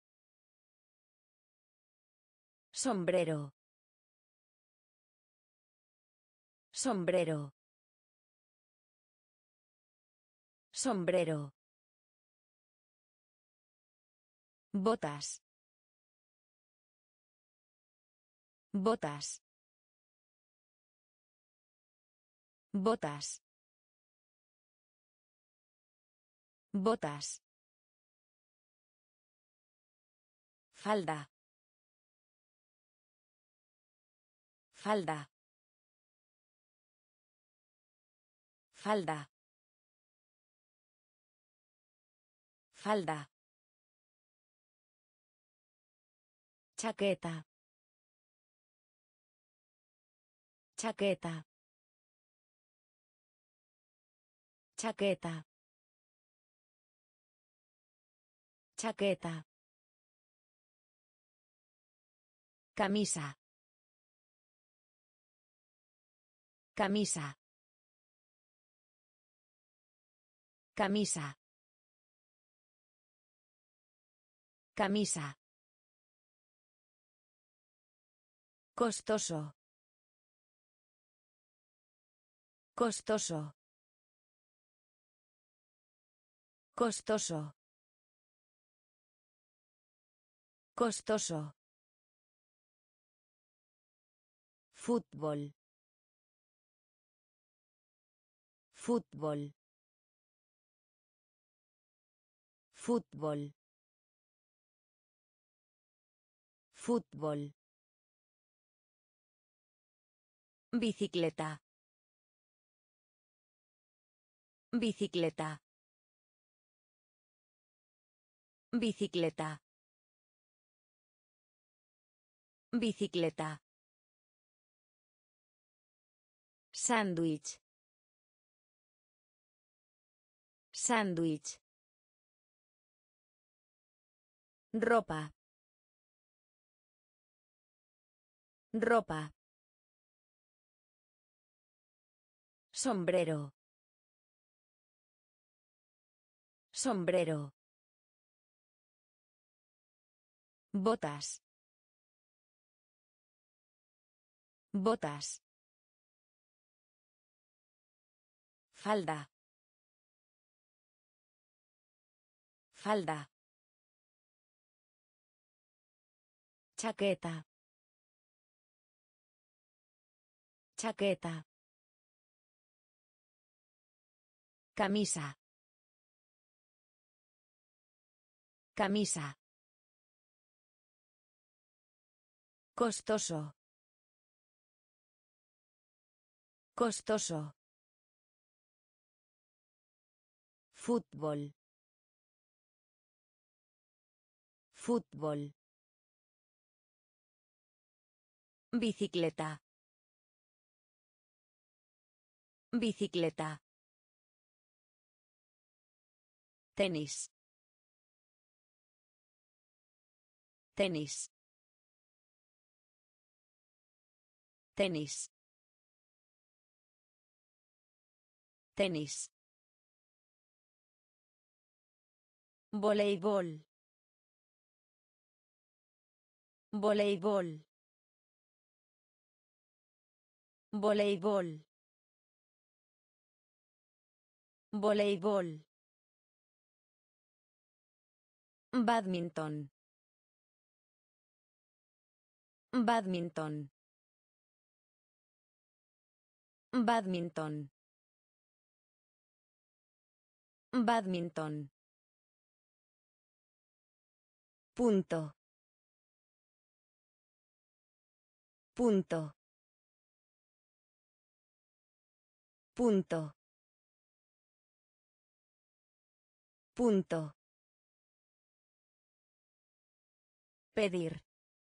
Sombrero. Sombrero. Sombrero. Botas. Botas. Botas. Botas. Falda. Falda. Falda. Falda. Chaqueta. Chaqueta. Chaqueta. Chaqueta. Camisa. Camisa. Camisa. Camisa. Costoso. Costoso. Costoso. Costoso. Fútbol. Fútbol. Fútbol. Fútbol. Bicicleta. Bicicleta. Bicicleta. Bicicleta. Sándwich. Sándwich. Ropa. Ropa. Sombrero. Sombrero. Botas. Botas. Falda. Falda. Chaqueta. Chaqueta. Camisa. Camisa. Costoso. Costoso. Fútbol. Fútbol. Bicicleta. Bicicleta. Tenis. Tenis. Tenis. Tenis. Voleibol. Voleibol. Voleibol. Voleibol. Badminton. Badminton. Badminton. Badminton. Punto. Punto. Punto. Punto. Pedir.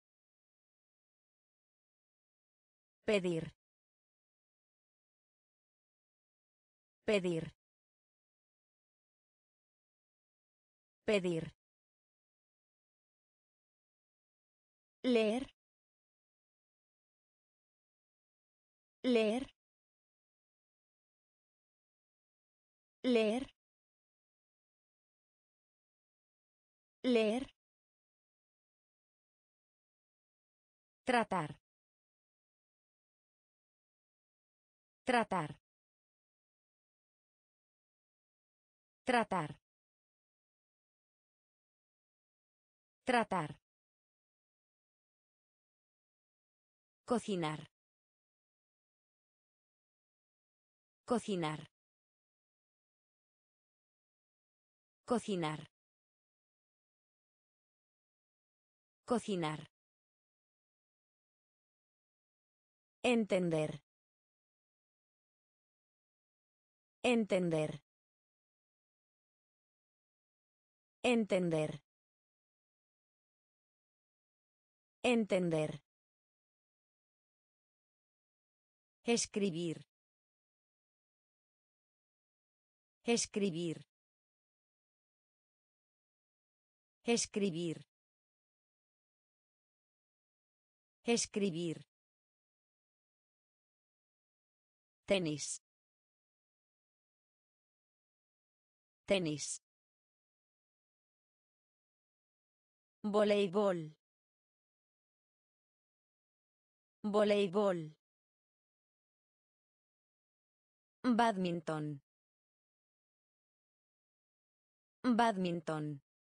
Pedir. Pedir. Pedir. Leer. Leer. Leer. Leer. Tratar. Tratar. Tratar. Tratar. Cocinar. Cocinar. Cocinar. Cocinar. Entender. Entender. Entender. Entender. Escribir. Escribir. Escribir. Escribir. Tenis. Tenis. Voleibol. Voleibol. Badminton. Badminton.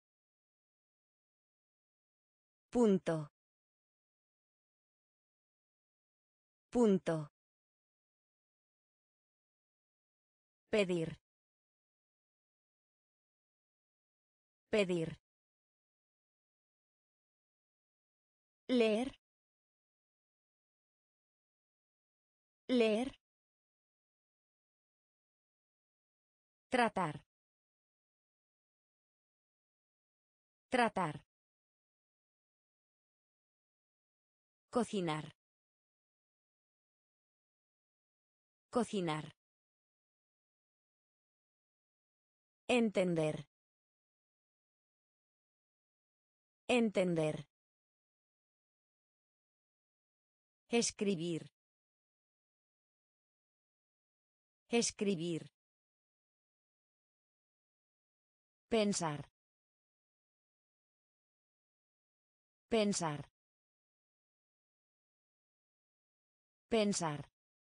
Punto. Punto. Pedir. Pedir. Leer. Leer. Tratar. Tratar. Cocinar. Cocinar. Entender. Entender. Escribir. Escribir. Pensar. Pensar. Pensar.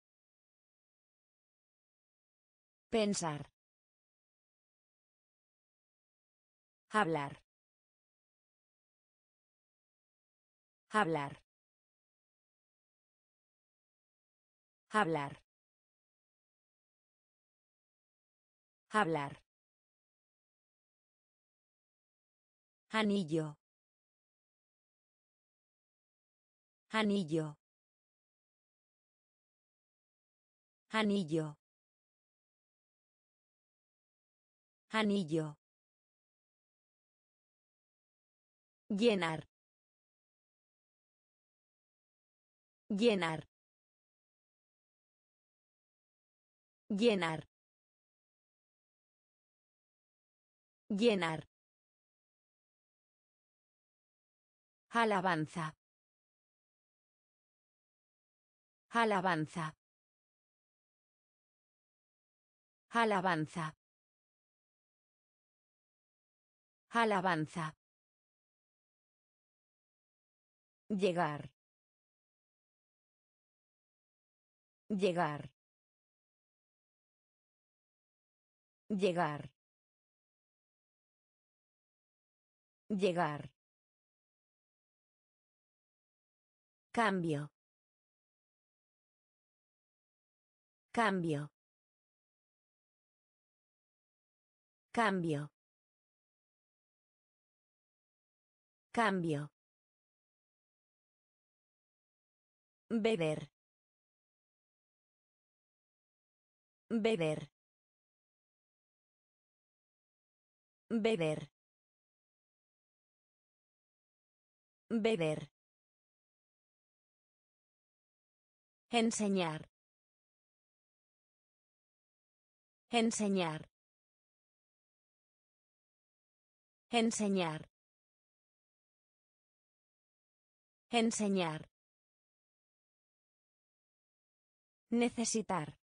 Pensar. Hablar. Hablar. Hablar. Hablar. Anillo. Anillo. Anillo. Anillo. Llenar. Llenar. Llenar. Llenar. Alabanza. Alabanza. Alabanza. Alabanza. Llegar. Llegar. Llegar. Llegar. Cambio. Cambio. Cambio. Cambio. Beber. Beber. Beber. Beber. Enseñar. Enseñar. Enseñar. Enseñar. Necesitar.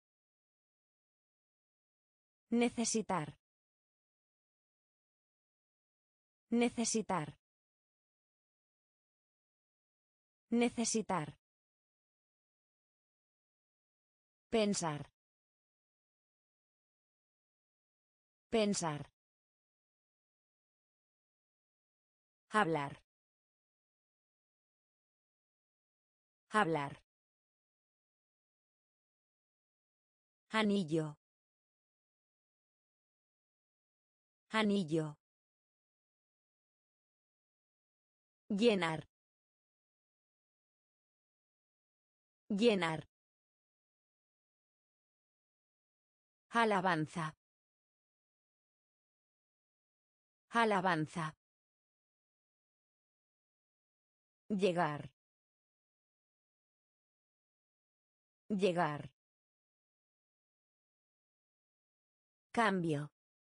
Necesitar. Necesitar. Necesitar. Pensar. Pensar. Hablar. Hablar. Anillo. Anillo. Llenar. Llenar. Alabanza. Alabanza. Llegar. Llegar. Cambio.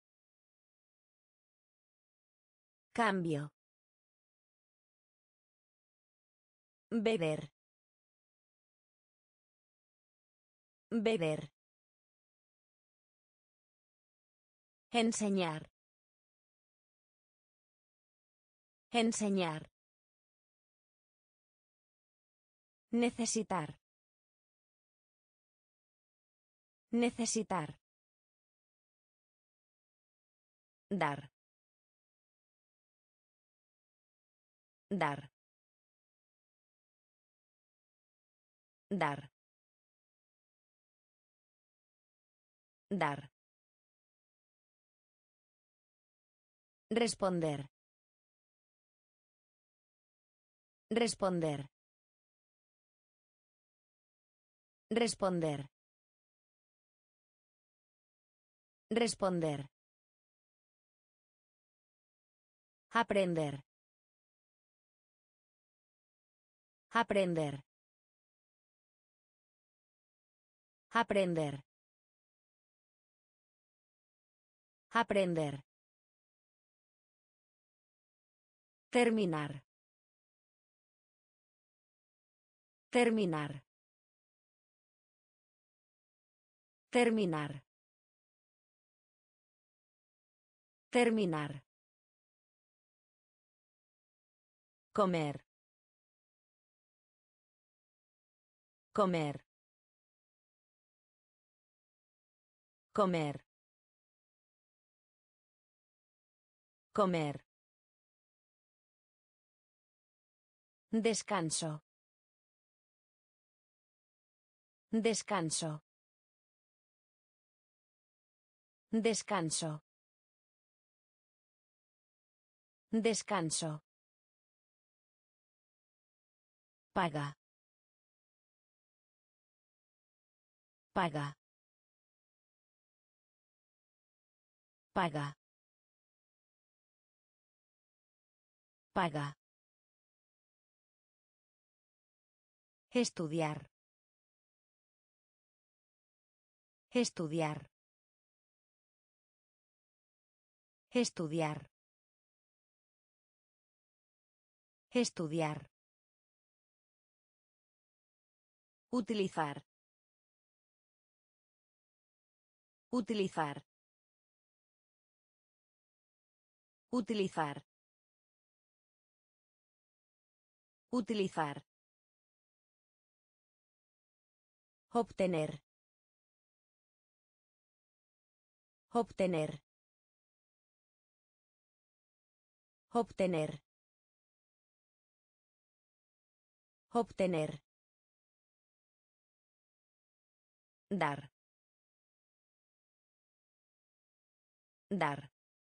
Cambio. Beber. Beber. Enseñar. Enseñar. Necesitar. Necesitar. Dar. Dar. Dar. Dar. Responder. Responder. Responder. Responder. Aprender. Aprender. Aprender. Aprender. Terminar. Terminar. Terminar. Terminar. Comer. Comer. Comer. Comer. Descanso. Descanso. Descanso. Descanso. Paga. Paga. Paga. Paga. Estudiar. Estudiar. Estudiar. Estudiar. Utilizar. Utilizar. Utilizar. Utilizar. Obtener. Obtener. Obtener. Obtener. Dar. Dar.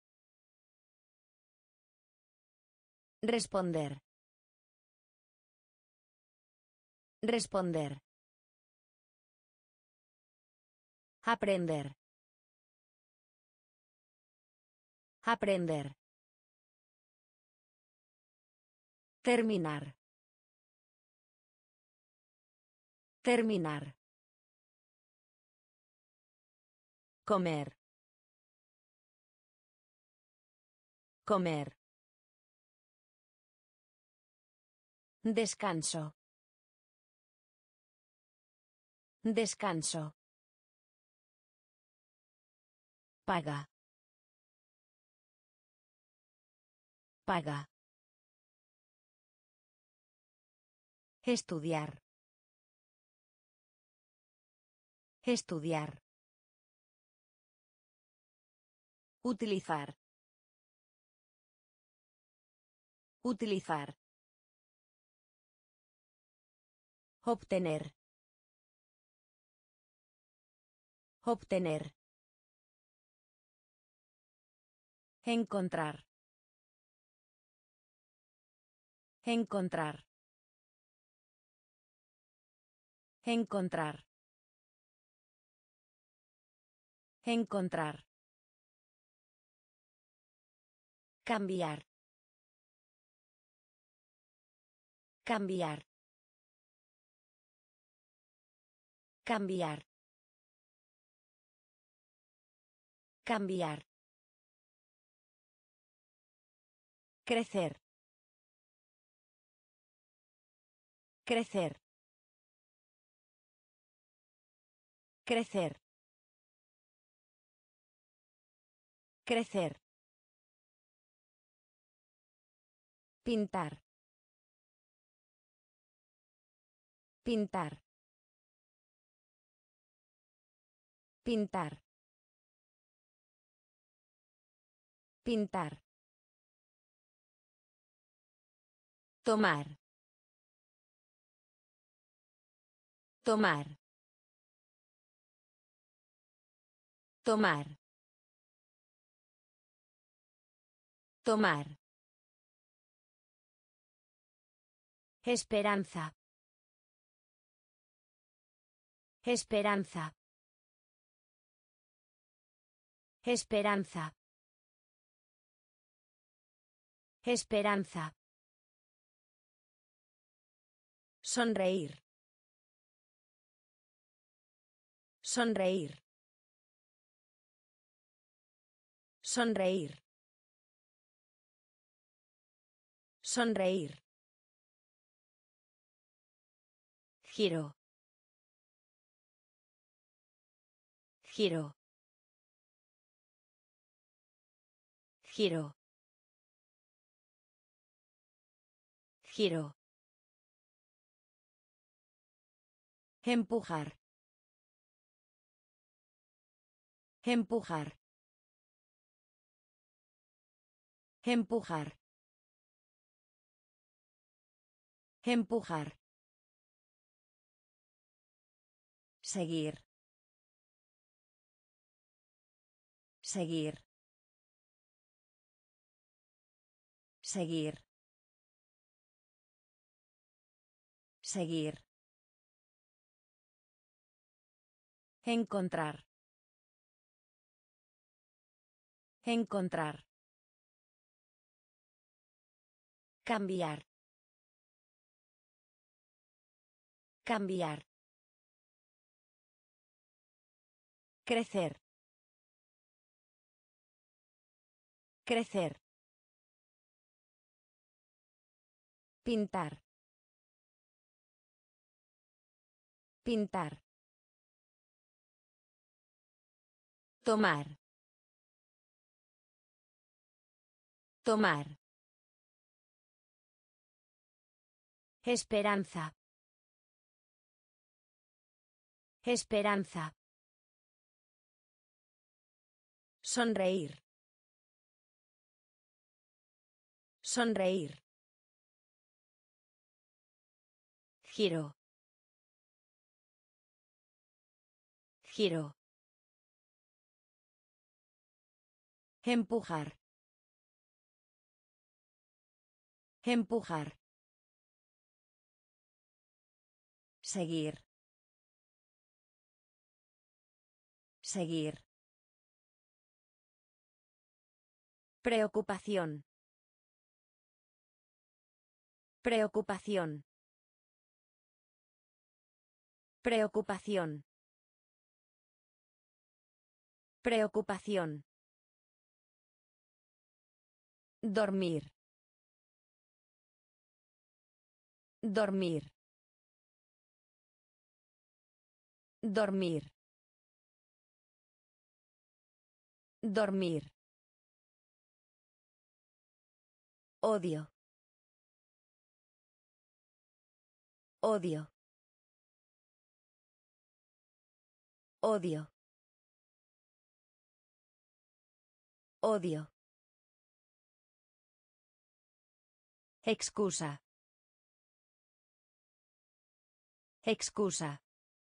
Responder. Responder. Aprender. Aprender. Terminar. Terminar. Comer. Comer. Descanso. Descanso. Paga. Paga. Estudiar. Estudiar. Utilizar. Utilizar. Obtener. Obtener. Encontrar. Encontrar. Encontrar. Encontrar. Cambiar. Cambiar. Cambiar. Cambiar. Crecer. Crecer. Crecer. Crecer. Pintar. Pintar. Pintar. Pintar. Tomar. Tomar. Tomar. Tomar. Esperanza. Esperanza. Esperanza. Esperanza. Sonreír. Sonreír. Sonreír. Sonreír. Giro. Giro. Giro. Giro. Empujar. Empujar. Empujar. Empujar. Seguir. Seguir. Seguir. Seguir. Encontrar. Encontrar. Cambiar. Cambiar. Crecer. Crecer. Pintar. Pintar. Tomar. Tomar. Esperanza. Esperanza. Sonreír. Sonreír. Giro. Giro. Empujar. Empujar. Seguir. Seguir. Preocupación. Preocupación. Preocupación. Preocupación. Dormir. Dormir. Dormir. Dormir. Odio. Odio. Odio. Odio. Excusa. Excusa.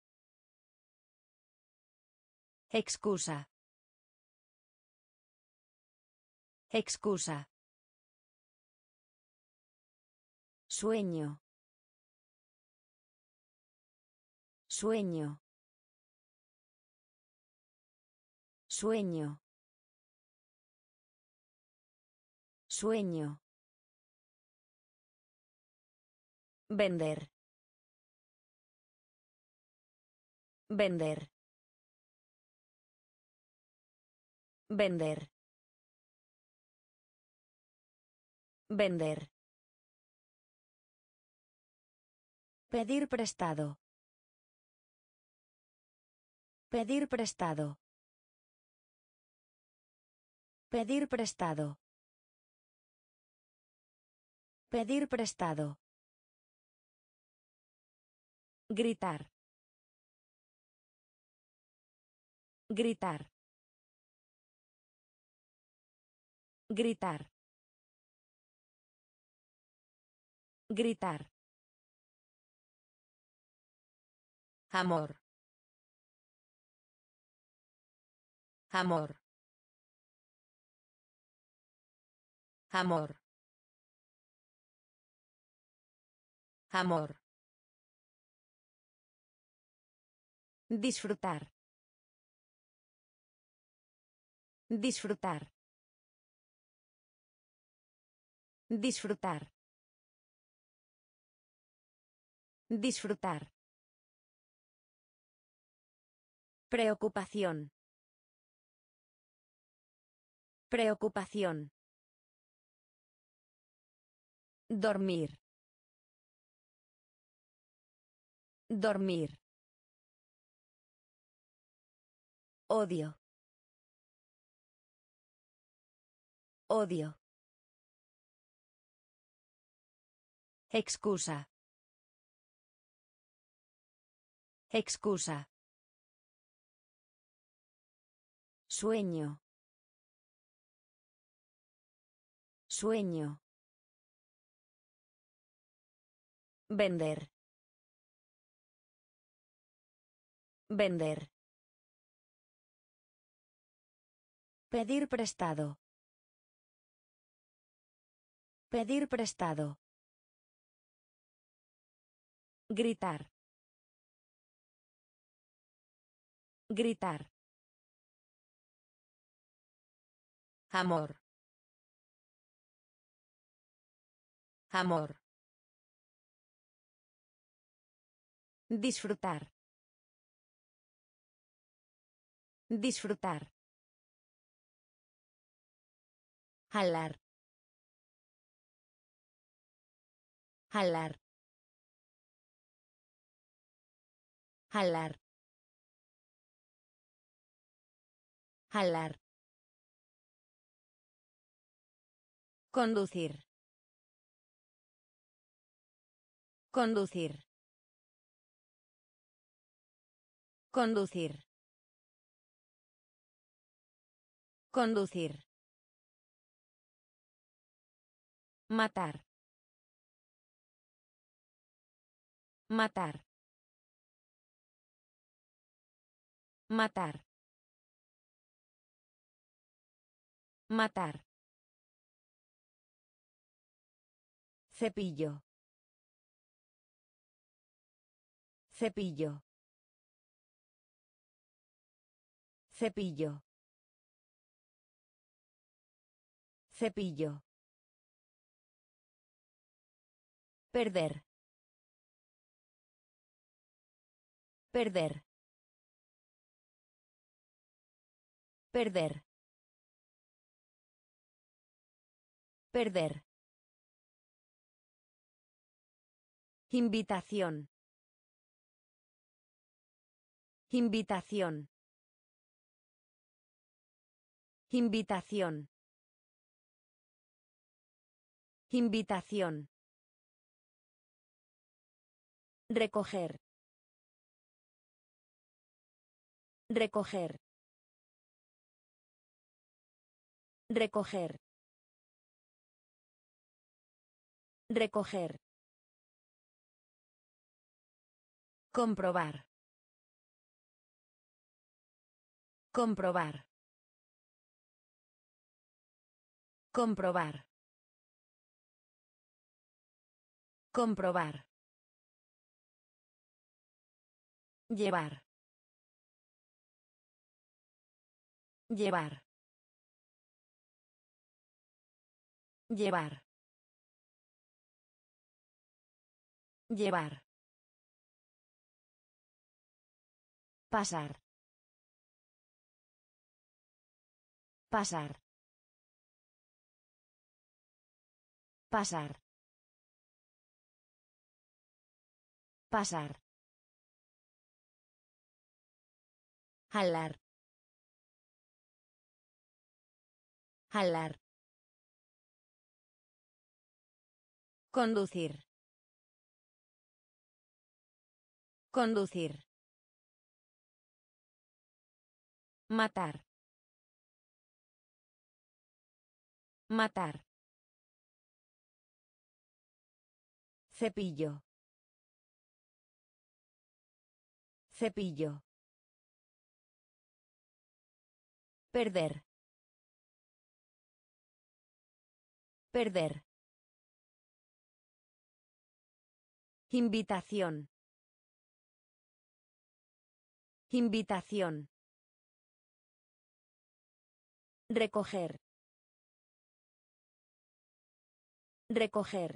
Excusa. Excusa. Sueño. Sueño. Sueño. Sueño. Vender. Vender. Vender. Vender. Pedir prestado. Pedir prestado. Pedir prestado. Pedir prestado. Gritar. Gritar. Gritar. Gritar. Amor. Amor. Amor. Amor. Disfrutar. Disfrutar. Disfrutar. Disfrutar. Preocupación. Preocupación. Dormir. Dormir. Odio. Odio. Excusa. Excusa. Sueño. Sueño. Vender. Vender. Pedir prestado. Pedir prestado. Gritar. Gritar. Amor. Amor. Disfrutar. Disfrutar. Jalar. Jalar. Jalar. Jalar. Conducir. Conducir. Conducir. Conducir. Matar. Matar. Matar. Matar. Cepillo. Cepillo. Cepillo. Cepillo. Perder. Perder. Perder. Perder. Invitación. Invitación. Invitación. Invitación. Recoger. Recoger. Recoger. Recoger. Comprobar. Comprobar. Comprobar. Comprobar. Llevar. Llevar. Llevar. Llevar. Pasar. Pasar. Pasar. Pasar. Jalar. Jalar. Conducir. Conducir. Matar. Matar. Cepillo. Cepillo. Perder. Perder. Invitación. Invitación. Recoger. Recoger.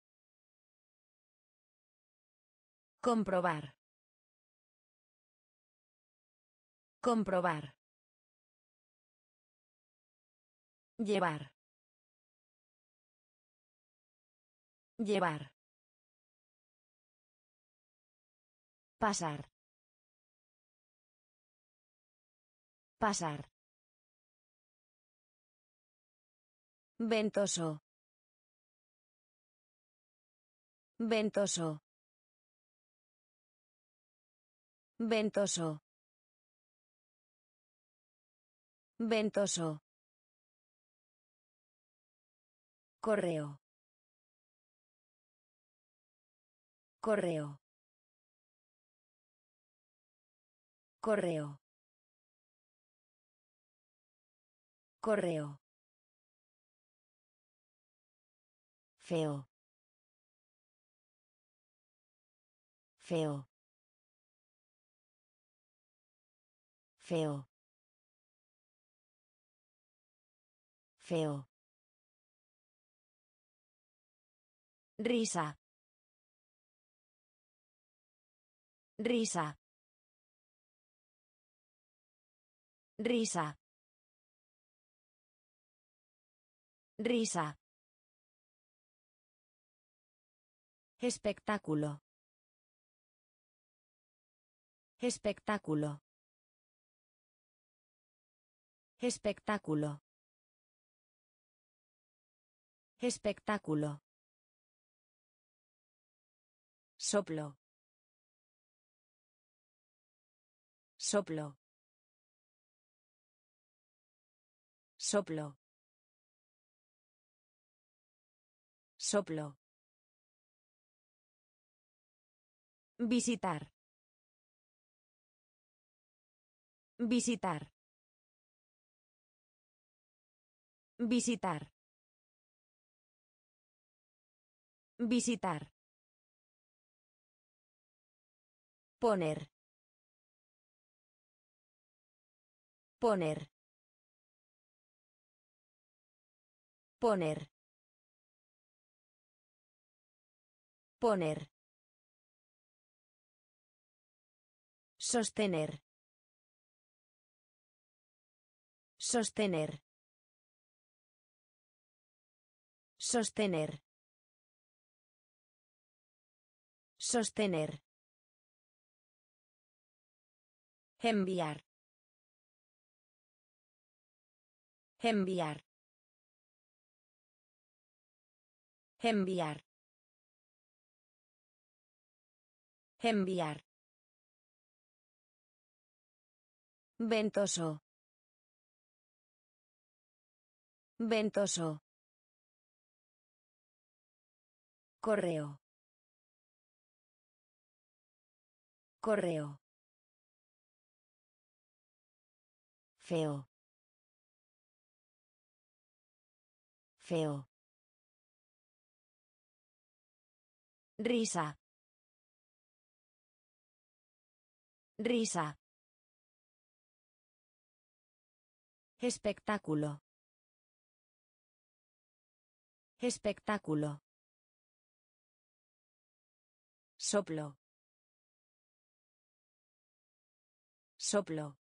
Comprobar. Comprobar. Llevar. Llevar. Pasar. Pasar. Ventoso. Ventoso. Ventoso. Ventoso. Correo. Correo. Correo. Correo. Feo. Feo. Feo. Feo. Risa. Risa. Risa. Risa. Espectáculo. Espectáculo. Espectáculo. Espectáculo. Soplo. Soplo. Soplo. Soplo. Visitar. Visitar. Visitar. Visitar. Poner. Poner. Poner. Poner. Sostener. Sostener. Sostener. Sostener. Enviar. Enviar. Enviar. Enviar. Ventoso. Ventoso. Correo. Correo. Feo. Feo. Risa. Risa. Espectáculo. Espectáculo. Soplo. Soplo.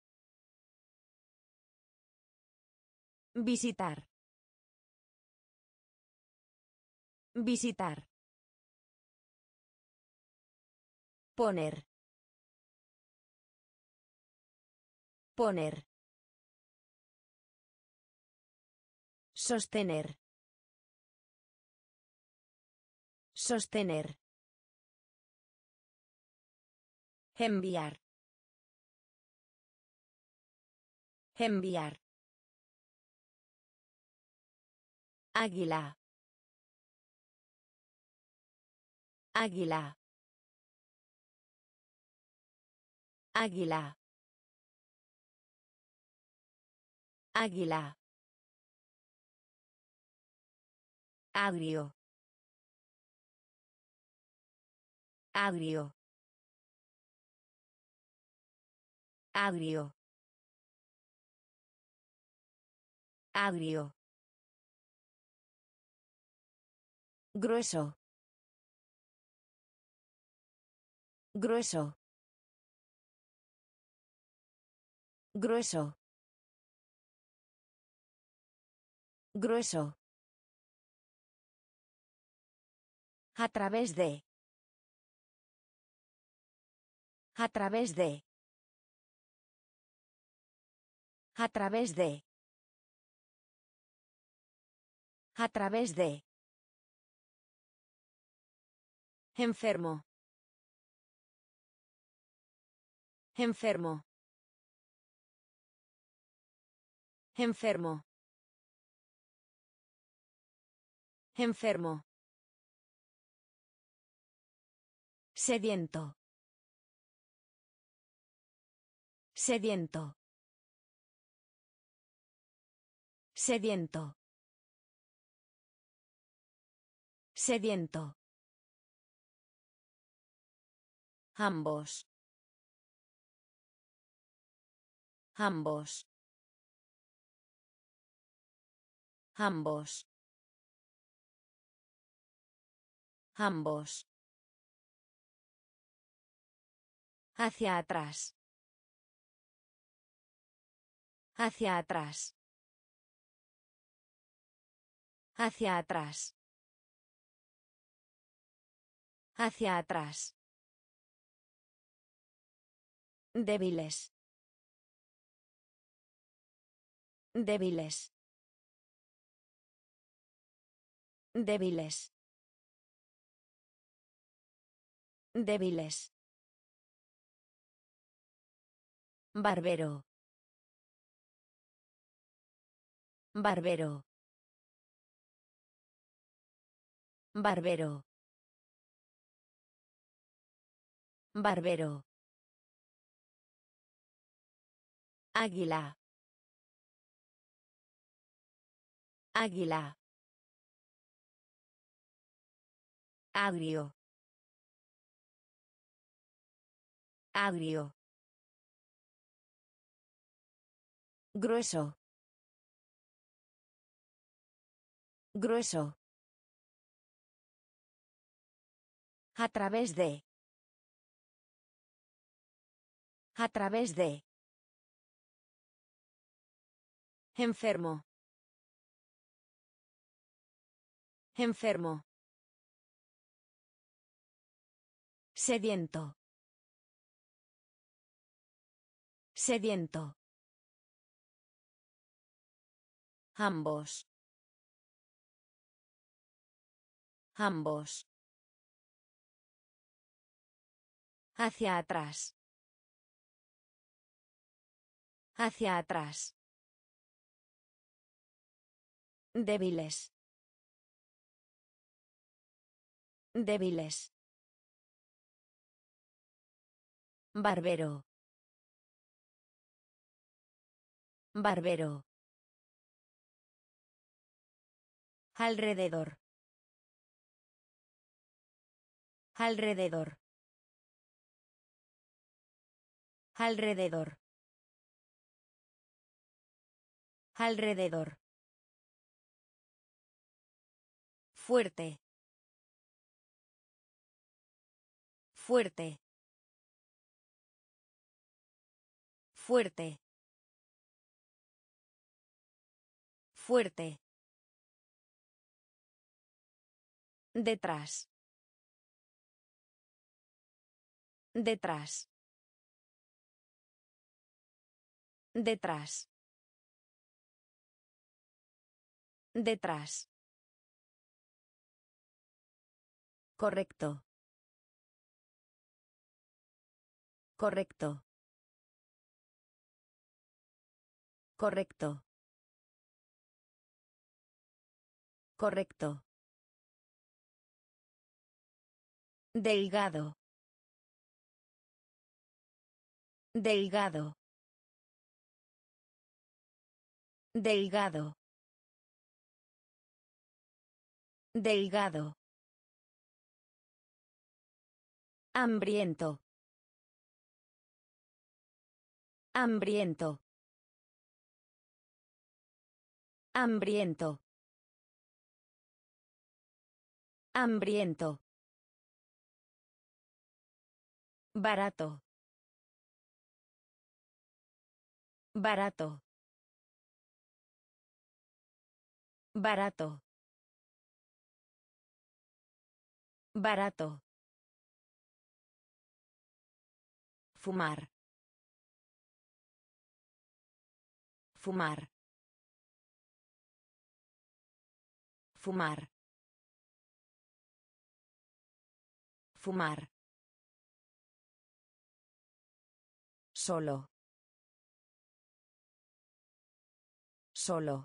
Visitar. Visitar. Poner. Poner. Sostener. Sostener. Enviar. Enviar. Águila. Águila. Águila. Águila. Agrio. Agrio. Agrio. Agrio. Grueso. Grueso. Grueso. Grueso. A través de. A través de. A través de. A través de. Enfermo. Enfermo. Enfermo. Enfermo. Sediento. Sediento. Sediento. Sediento. Ambos. Ambos. Ambos. Ambos. Hacia atrás. Hacia atrás. Hacia atrás. Hacia atrás. Débiles. Débiles. Débiles. Débiles. Barbero. Barbero. Barbero. Barbero. Águila. Águila. Agrio. Agrio. Grueso. Grueso. A través de. A través de. Enfermo. Enfermo. Sediento. Sediento. Ambos. Ambos. Hacia atrás. Hacia atrás. Débiles. Débiles. Barbero. Barbero. Alrededor. Alrededor. Alrededor. Alrededor. Fuerte. Fuerte. Fuerte. Fuerte. Detrás. Detrás. Detrás. Detrás. Correcto. Correcto. Correcto. Correcto. Delgado. Delgado. Delgado. Delgado. Hambriento. Hambriento. Hambriento. Hambriento. Barato. Barato. Barato. Barato. Fumar. Fumar. Fumar. Fumar. Solo. Solo.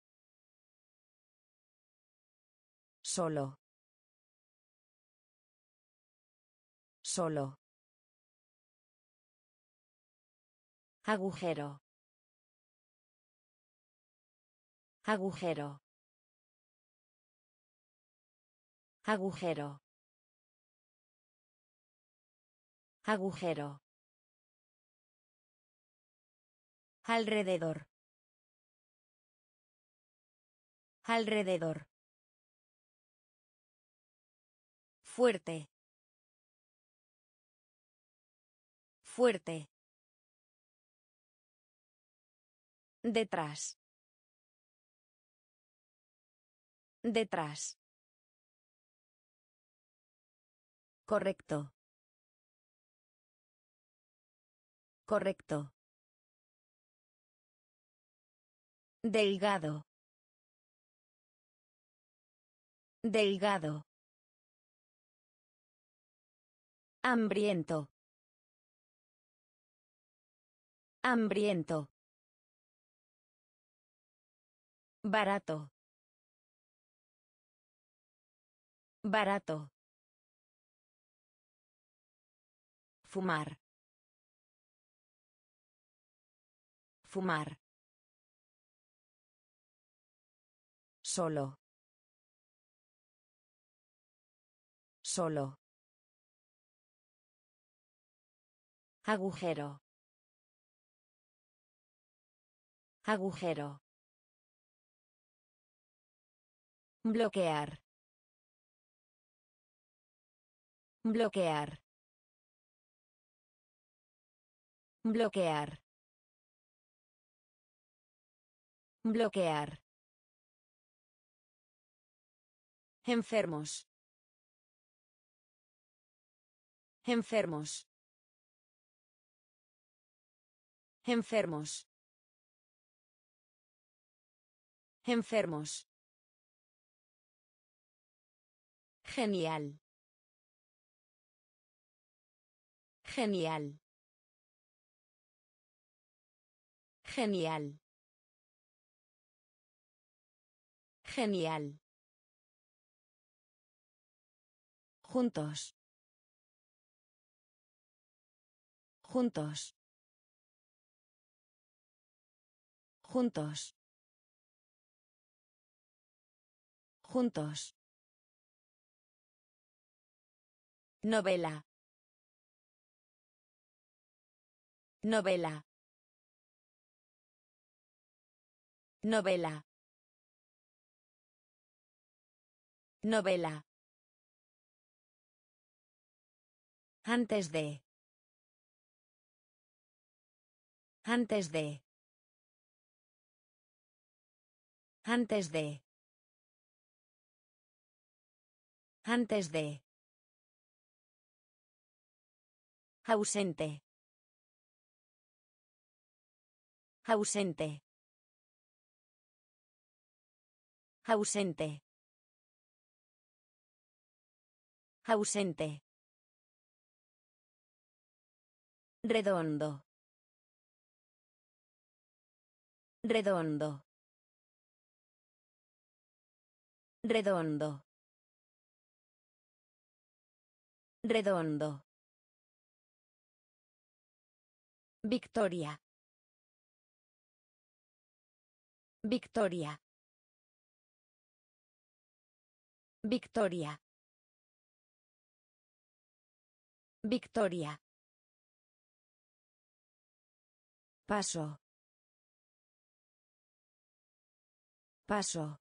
Solo. Solo. Agujero. Agujero. Agujero. Agujero. Alrededor. Alrededor. Fuerte. Fuerte. Detrás. Detrás. Correcto. Correcto. Delgado. Delgado. Hambriento. Hambriento. Barato. Barato. Fumar. Fumar. Solo. Solo. Agujero. Agujero. Bloquear. Bloquear. Bloquear. Bloquear. Enfermos. Enfermos. Enfermos. Enfermos. Genial. Genial. Genial. Genial. Juntos. Juntos. Juntos. Juntos. Novela. Novela. Novela. Novela. Antes de. Antes de. Antes de. Antes de. Ausente. Ausente. Ausente. Ausente. Redondo. Redondo. Redondo. Redondo. Victoria. Victoria. Victoria. Victoria. Paso. Paso.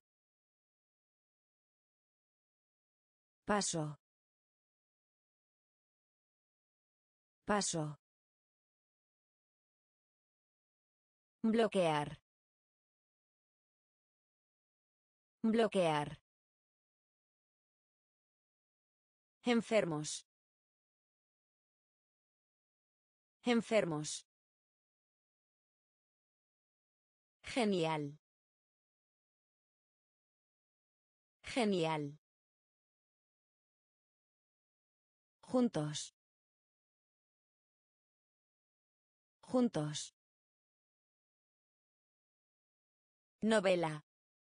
Paso. Paso. Bloquear. Bloquear. Enfermos. Enfermos. Genial. Genial. Juntos. Juntos. Novela.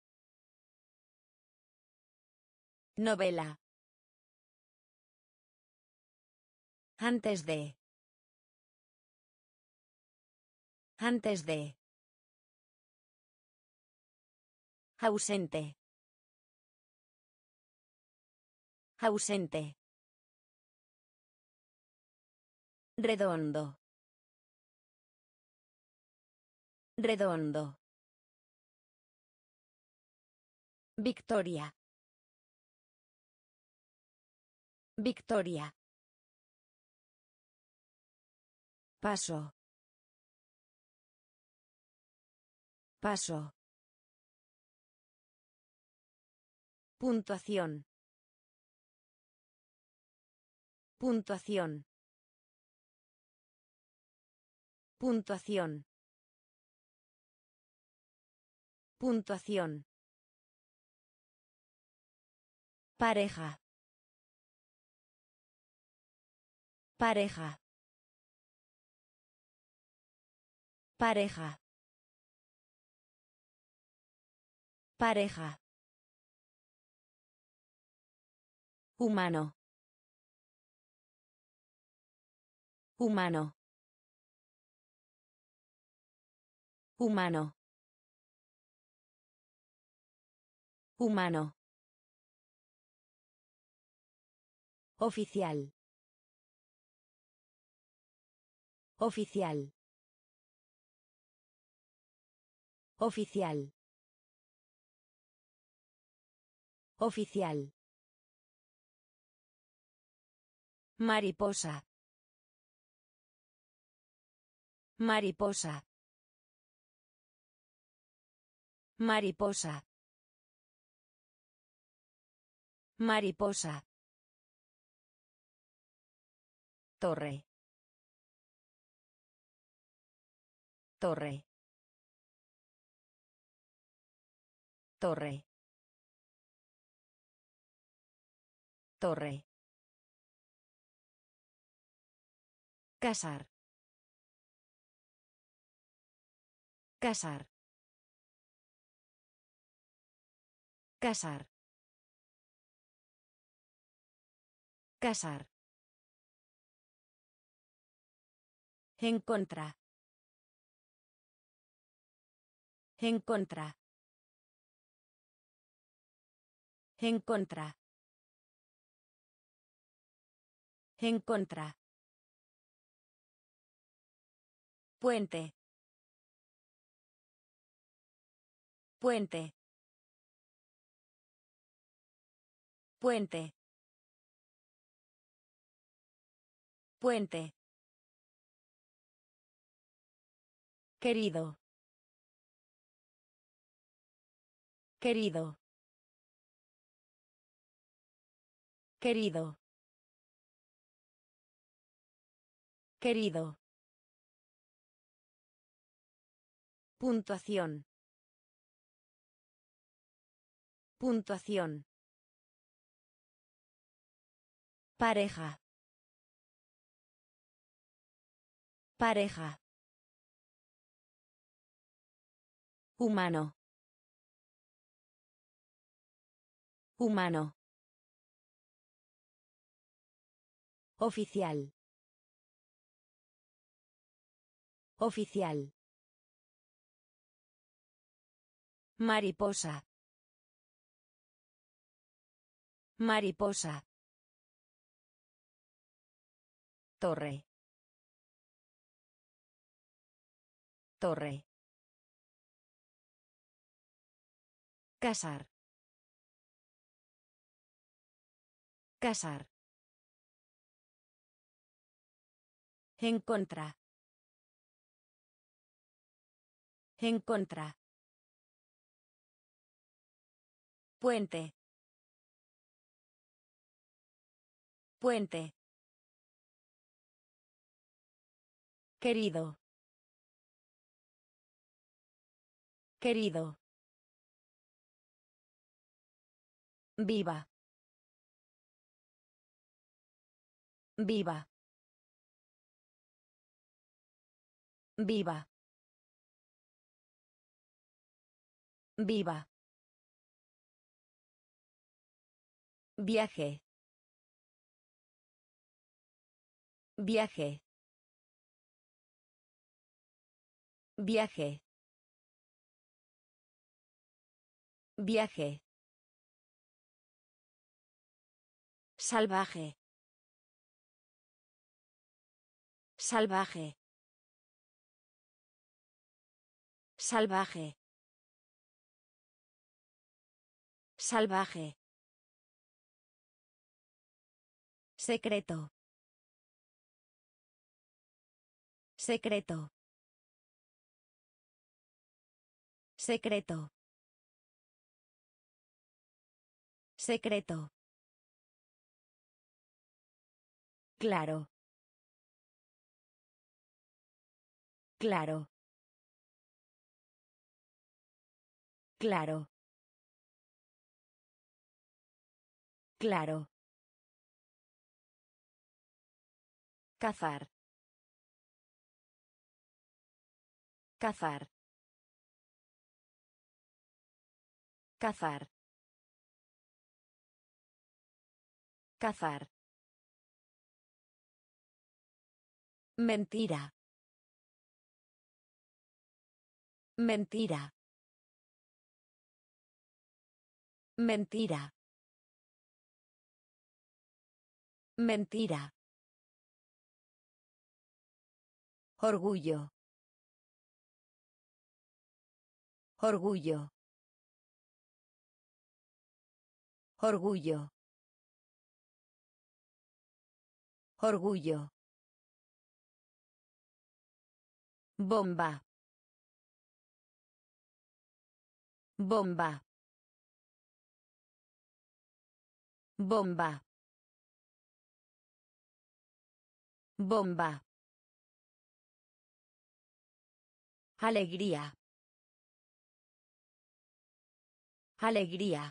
Novela. Antes de. Antes de. Ausente. Ausente. Redondo. Redondo. Victoria. Victoria. Paso. Paso. Puntuación. Puntuación. Puntuación. Puntuación. Pareja. Pareja. Pareja. Pareja. Humano. Humano. Humano. Humano. Oficial. Oficial. Oficial. Oficial. Mariposa. Mariposa. Mariposa. Mariposa. Torre. Torre. Torre. Torre. Casar. Casar. Casar. Casar. En contra. En contra. En contra. En contra. Puente. Puente. Puente. Puente. Querido. Querido. Querido. Querido. Puntuación. Puntuación. Pareja. Pareja. Humano. Humano. Oficial. Oficial. Mariposa. Mariposa. Torre. Torre. Casar. Casar. En contra. En contra. Puente. Puente. Querido. Querido. Viva. Viva. Viva. Viva. Viaje. Viaje. Viaje. Viaje. Salvaje. Salvaje. Salvaje. Salvaje. Secreto. Secreto. Secreto. Secreto. Claro. Claro. Claro. Claro. Cazar. Cazar. Cazar. Cazar. Mentira. Mentira. Mentira. Mentira. Orgullo. Orgullo. Orgullo. Orgullo. Bomba. Bomba. Bomba. Bomba. Alegría. Alegría.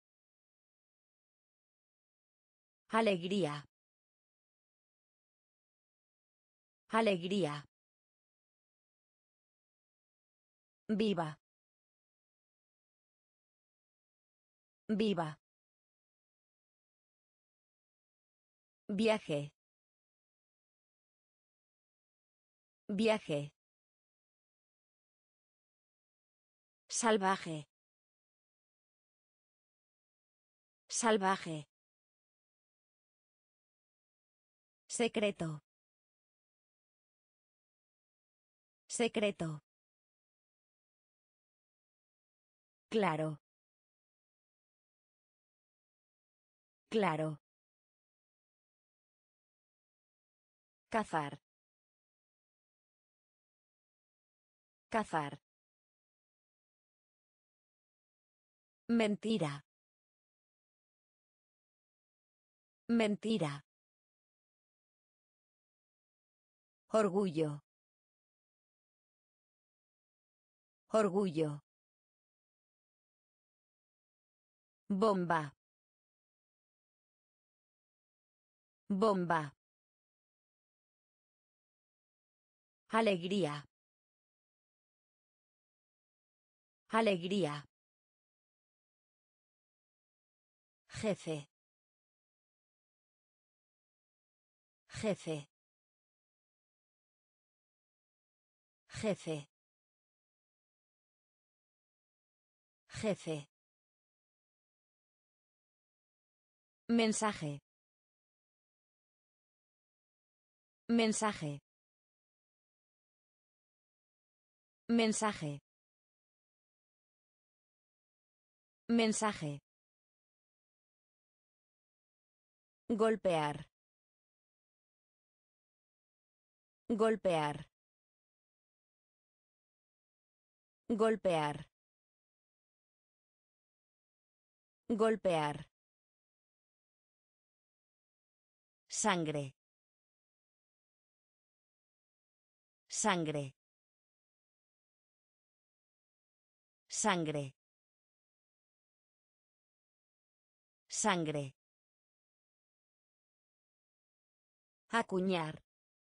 Alegría. Alegría. Viva. Viva. Viaje. Viaje. Salvaje. Salvaje. Secreto. Secreto. Claro. Claro. Cazar. Cazar. Mentira. Mentira. Orgullo. Orgullo. Bomba. Bomba. Alegría. Alegría. Jefe. Jefe. Jefe. Jefe. Mensaje. Mensaje. Mensaje. Mensaje. Golpear. Golpear. Golpear. Golpear. Sangre. Sangre. Sangre. Sangre. Acuñar.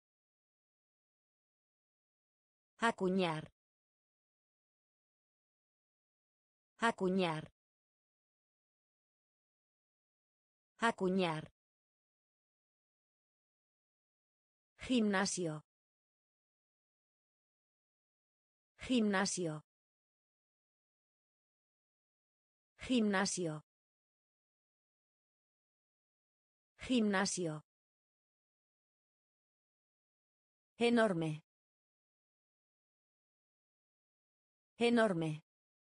Acuñar. Acuñar. Acuñar. Gimnasio. Gimnasio. Gimnasio. Gimnasio. Enorme. Enorme.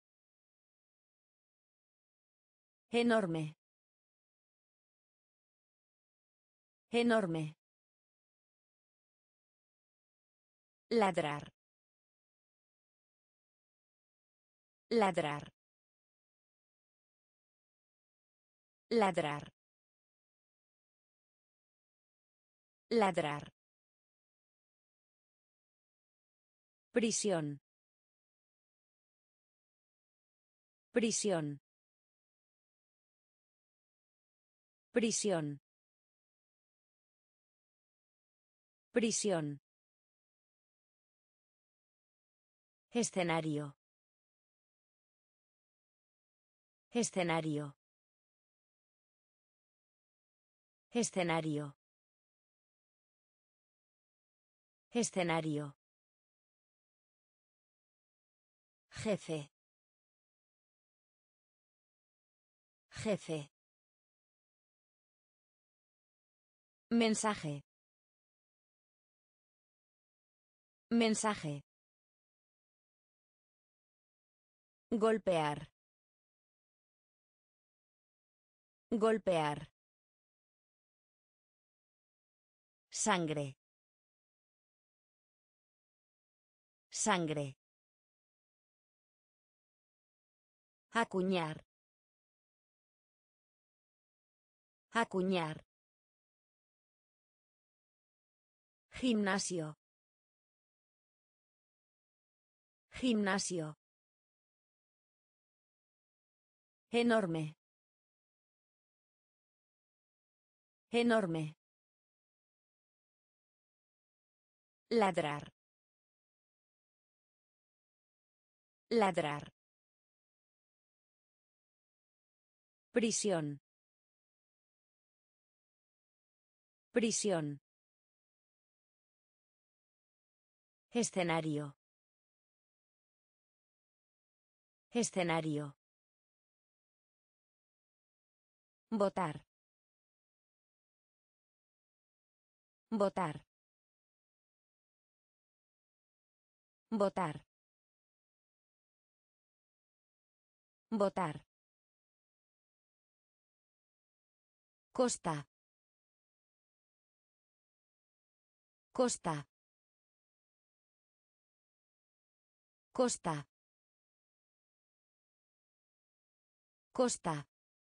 Enorme. Enorme. Ladrar. Ladrar. Ladrar. Ladrar. Prisión. Prisión. Prisión. Prisión. Escenario. Escenario. Escenario. Escenario. Jefe. Jefe. Mensaje. Mensaje. Golpear. Golpear. Sangre. Sangre. Acuñar. Acuñar. Gimnasio. Gimnasio. Enorme. Enorme. Ladrar. Ladrar. Prisión. Prisión. Escenario. Escenario. Votar. Votar. Votar. Votar. Costa. Costa. Costa. Costa.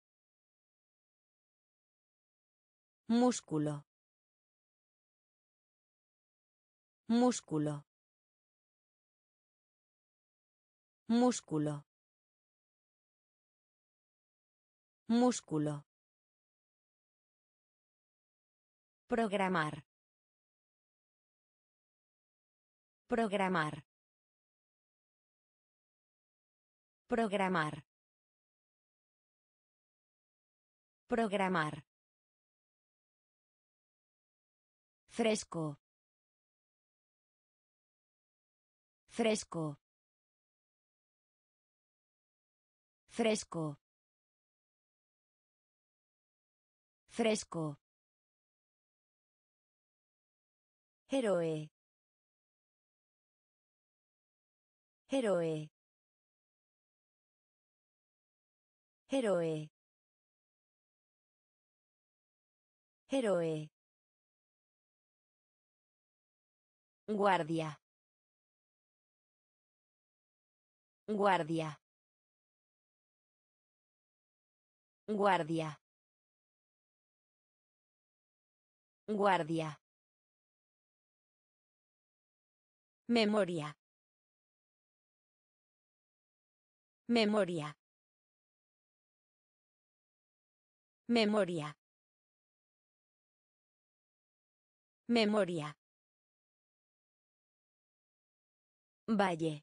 Músculo. Músculo. Músculo. Músculo. Programar. Programar. Programar. Programar. Fresco. Fresco. Fresco. Fresco. Héroe. Héroe. Héroe. Héroe. Guardia. Guardia. Guardia. Guardia. Memoria. Memoria. Memoria. Memoria. Valle.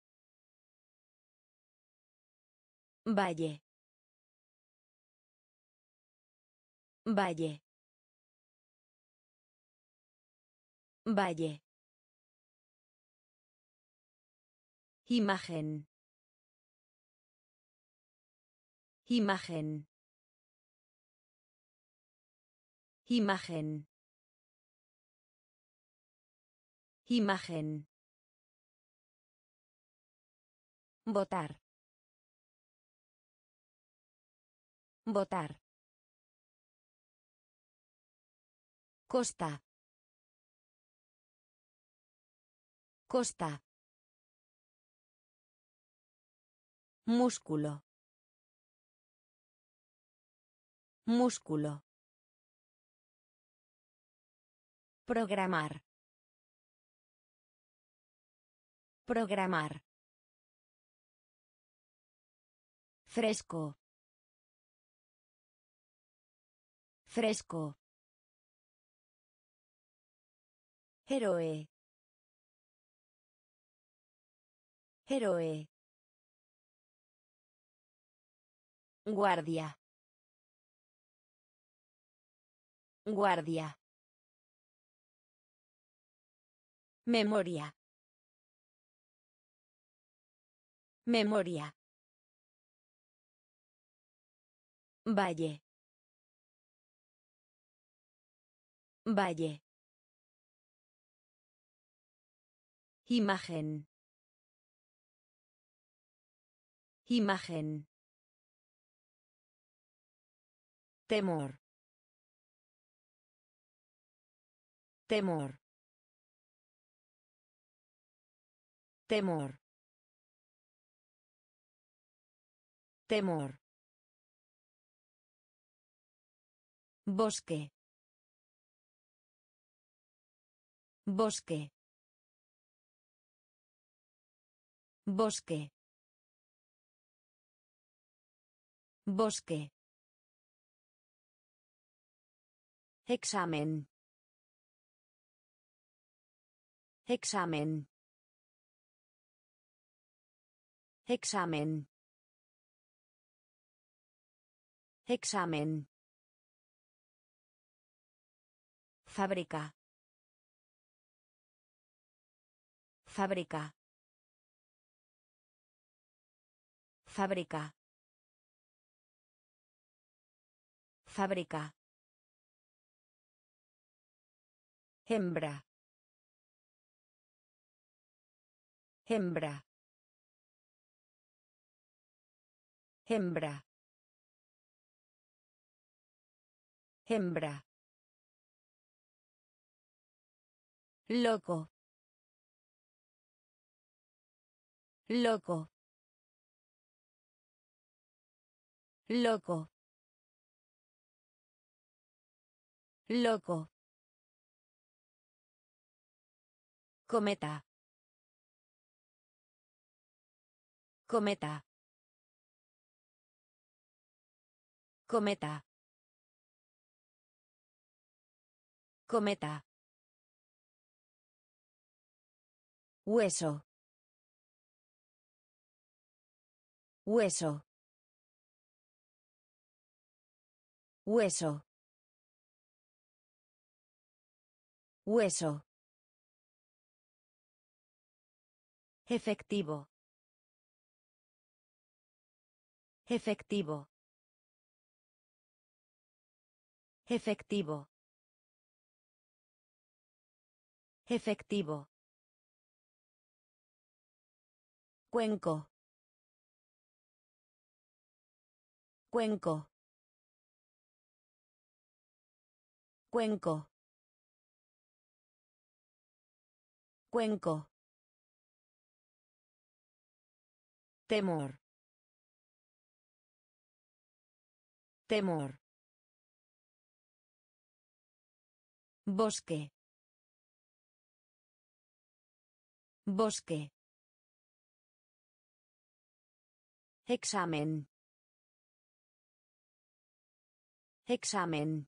Valle. Valle. Valle. Imagen. Imagen. Imagen. Imagen. Votar. Votar. Costa. Costa. Músculo. Músculo. Programar. Programar. Fresco. Fresco. Héroe. Héroe. Guardia. Guardia. Memoria. Memoria. Valle. Valle. Imagen. Imagen. Temor. Temor. Temor. Temor. Bosque. Bosque. Bosque. Bosque. Examen. Examen. Examen. Examen. Fábrica. Fábrica. Fábrica. Fábrica. Hembra. Hembra. Hembra. Hembra. Loco. Loco. Loco. Loco. Cometa. Cometa. Cometa. Cometa. Hueso. Hueso. Hueso. Hueso. Efectivo. Efectivo. Efectivo. Efectivo. Cuenco. Cuenco. Cuenco. Cuenco. Temor. Temor. Bosque. Bosque. Examen. Examen.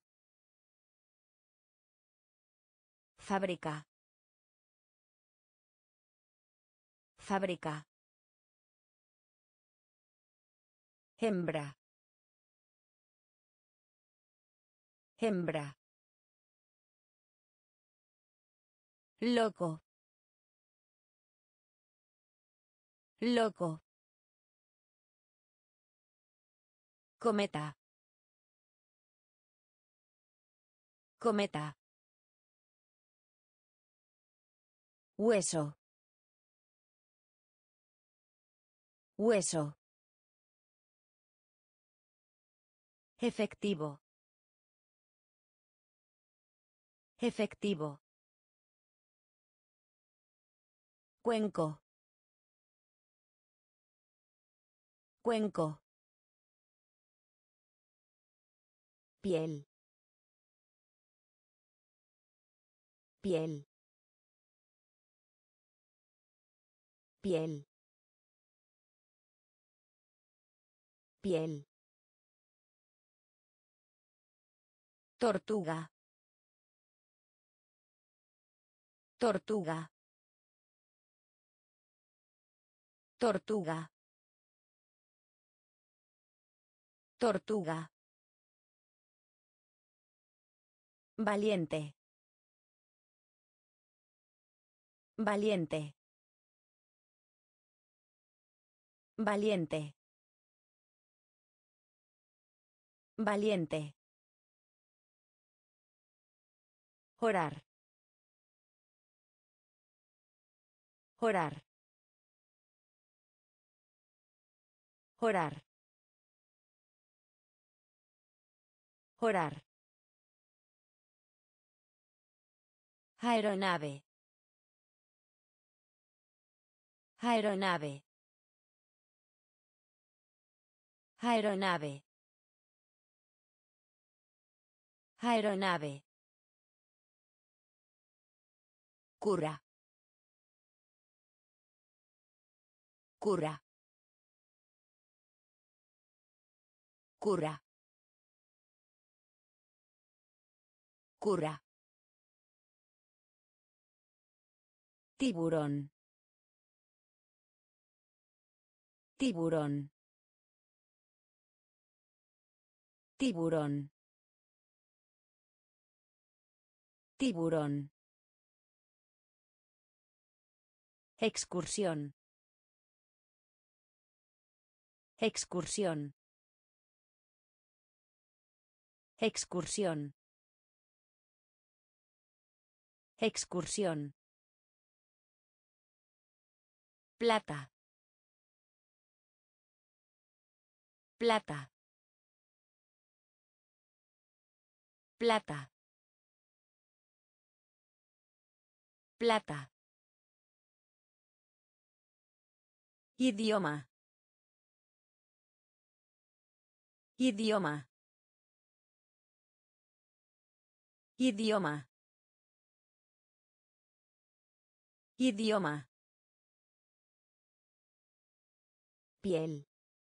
Fábrica. Fábrica. Hembra. Hembra. Loco. Loco. Cometa. Cometa. Hueso. Hueso. Efectivo. Efectivo. Cuenco. Cuenco. Piel. Piel. Piel. Piel. Tortuga. Tortuga. Tortuga. Tortuga. Valiente. Valiente. Valiente. Valiente. Orar. Orar. Orar. Orar. Aeronave. Aeronave. Aeronave. Aeronave. Cura. Cura. Cura. Cura. Tiburón. Tiburón. Tiburón. Tiburón. Excursión. Excursión. Excursión. Excursión. Plata. Plata. Plata. Plata. Idioma. Idioma. Idioma. Idioma. Piel.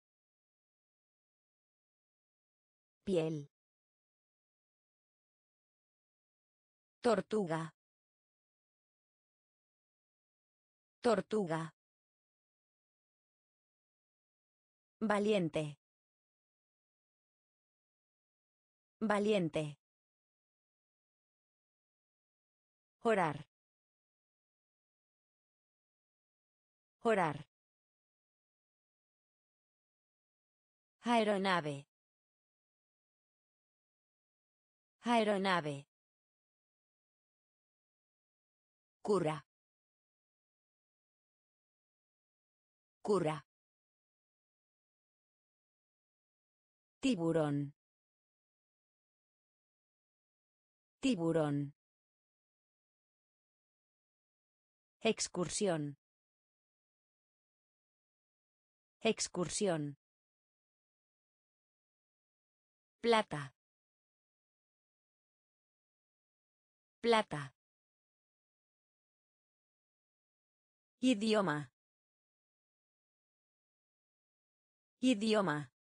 Piel. Tortuga. Tortuga. Valiente. Valiente. Orar. Orar. Aeronave. Aeronave. Cura. Cura. Tiburón. Tiburón. Excursión. Excursión. Plata. Plata. Idioma. Idioma.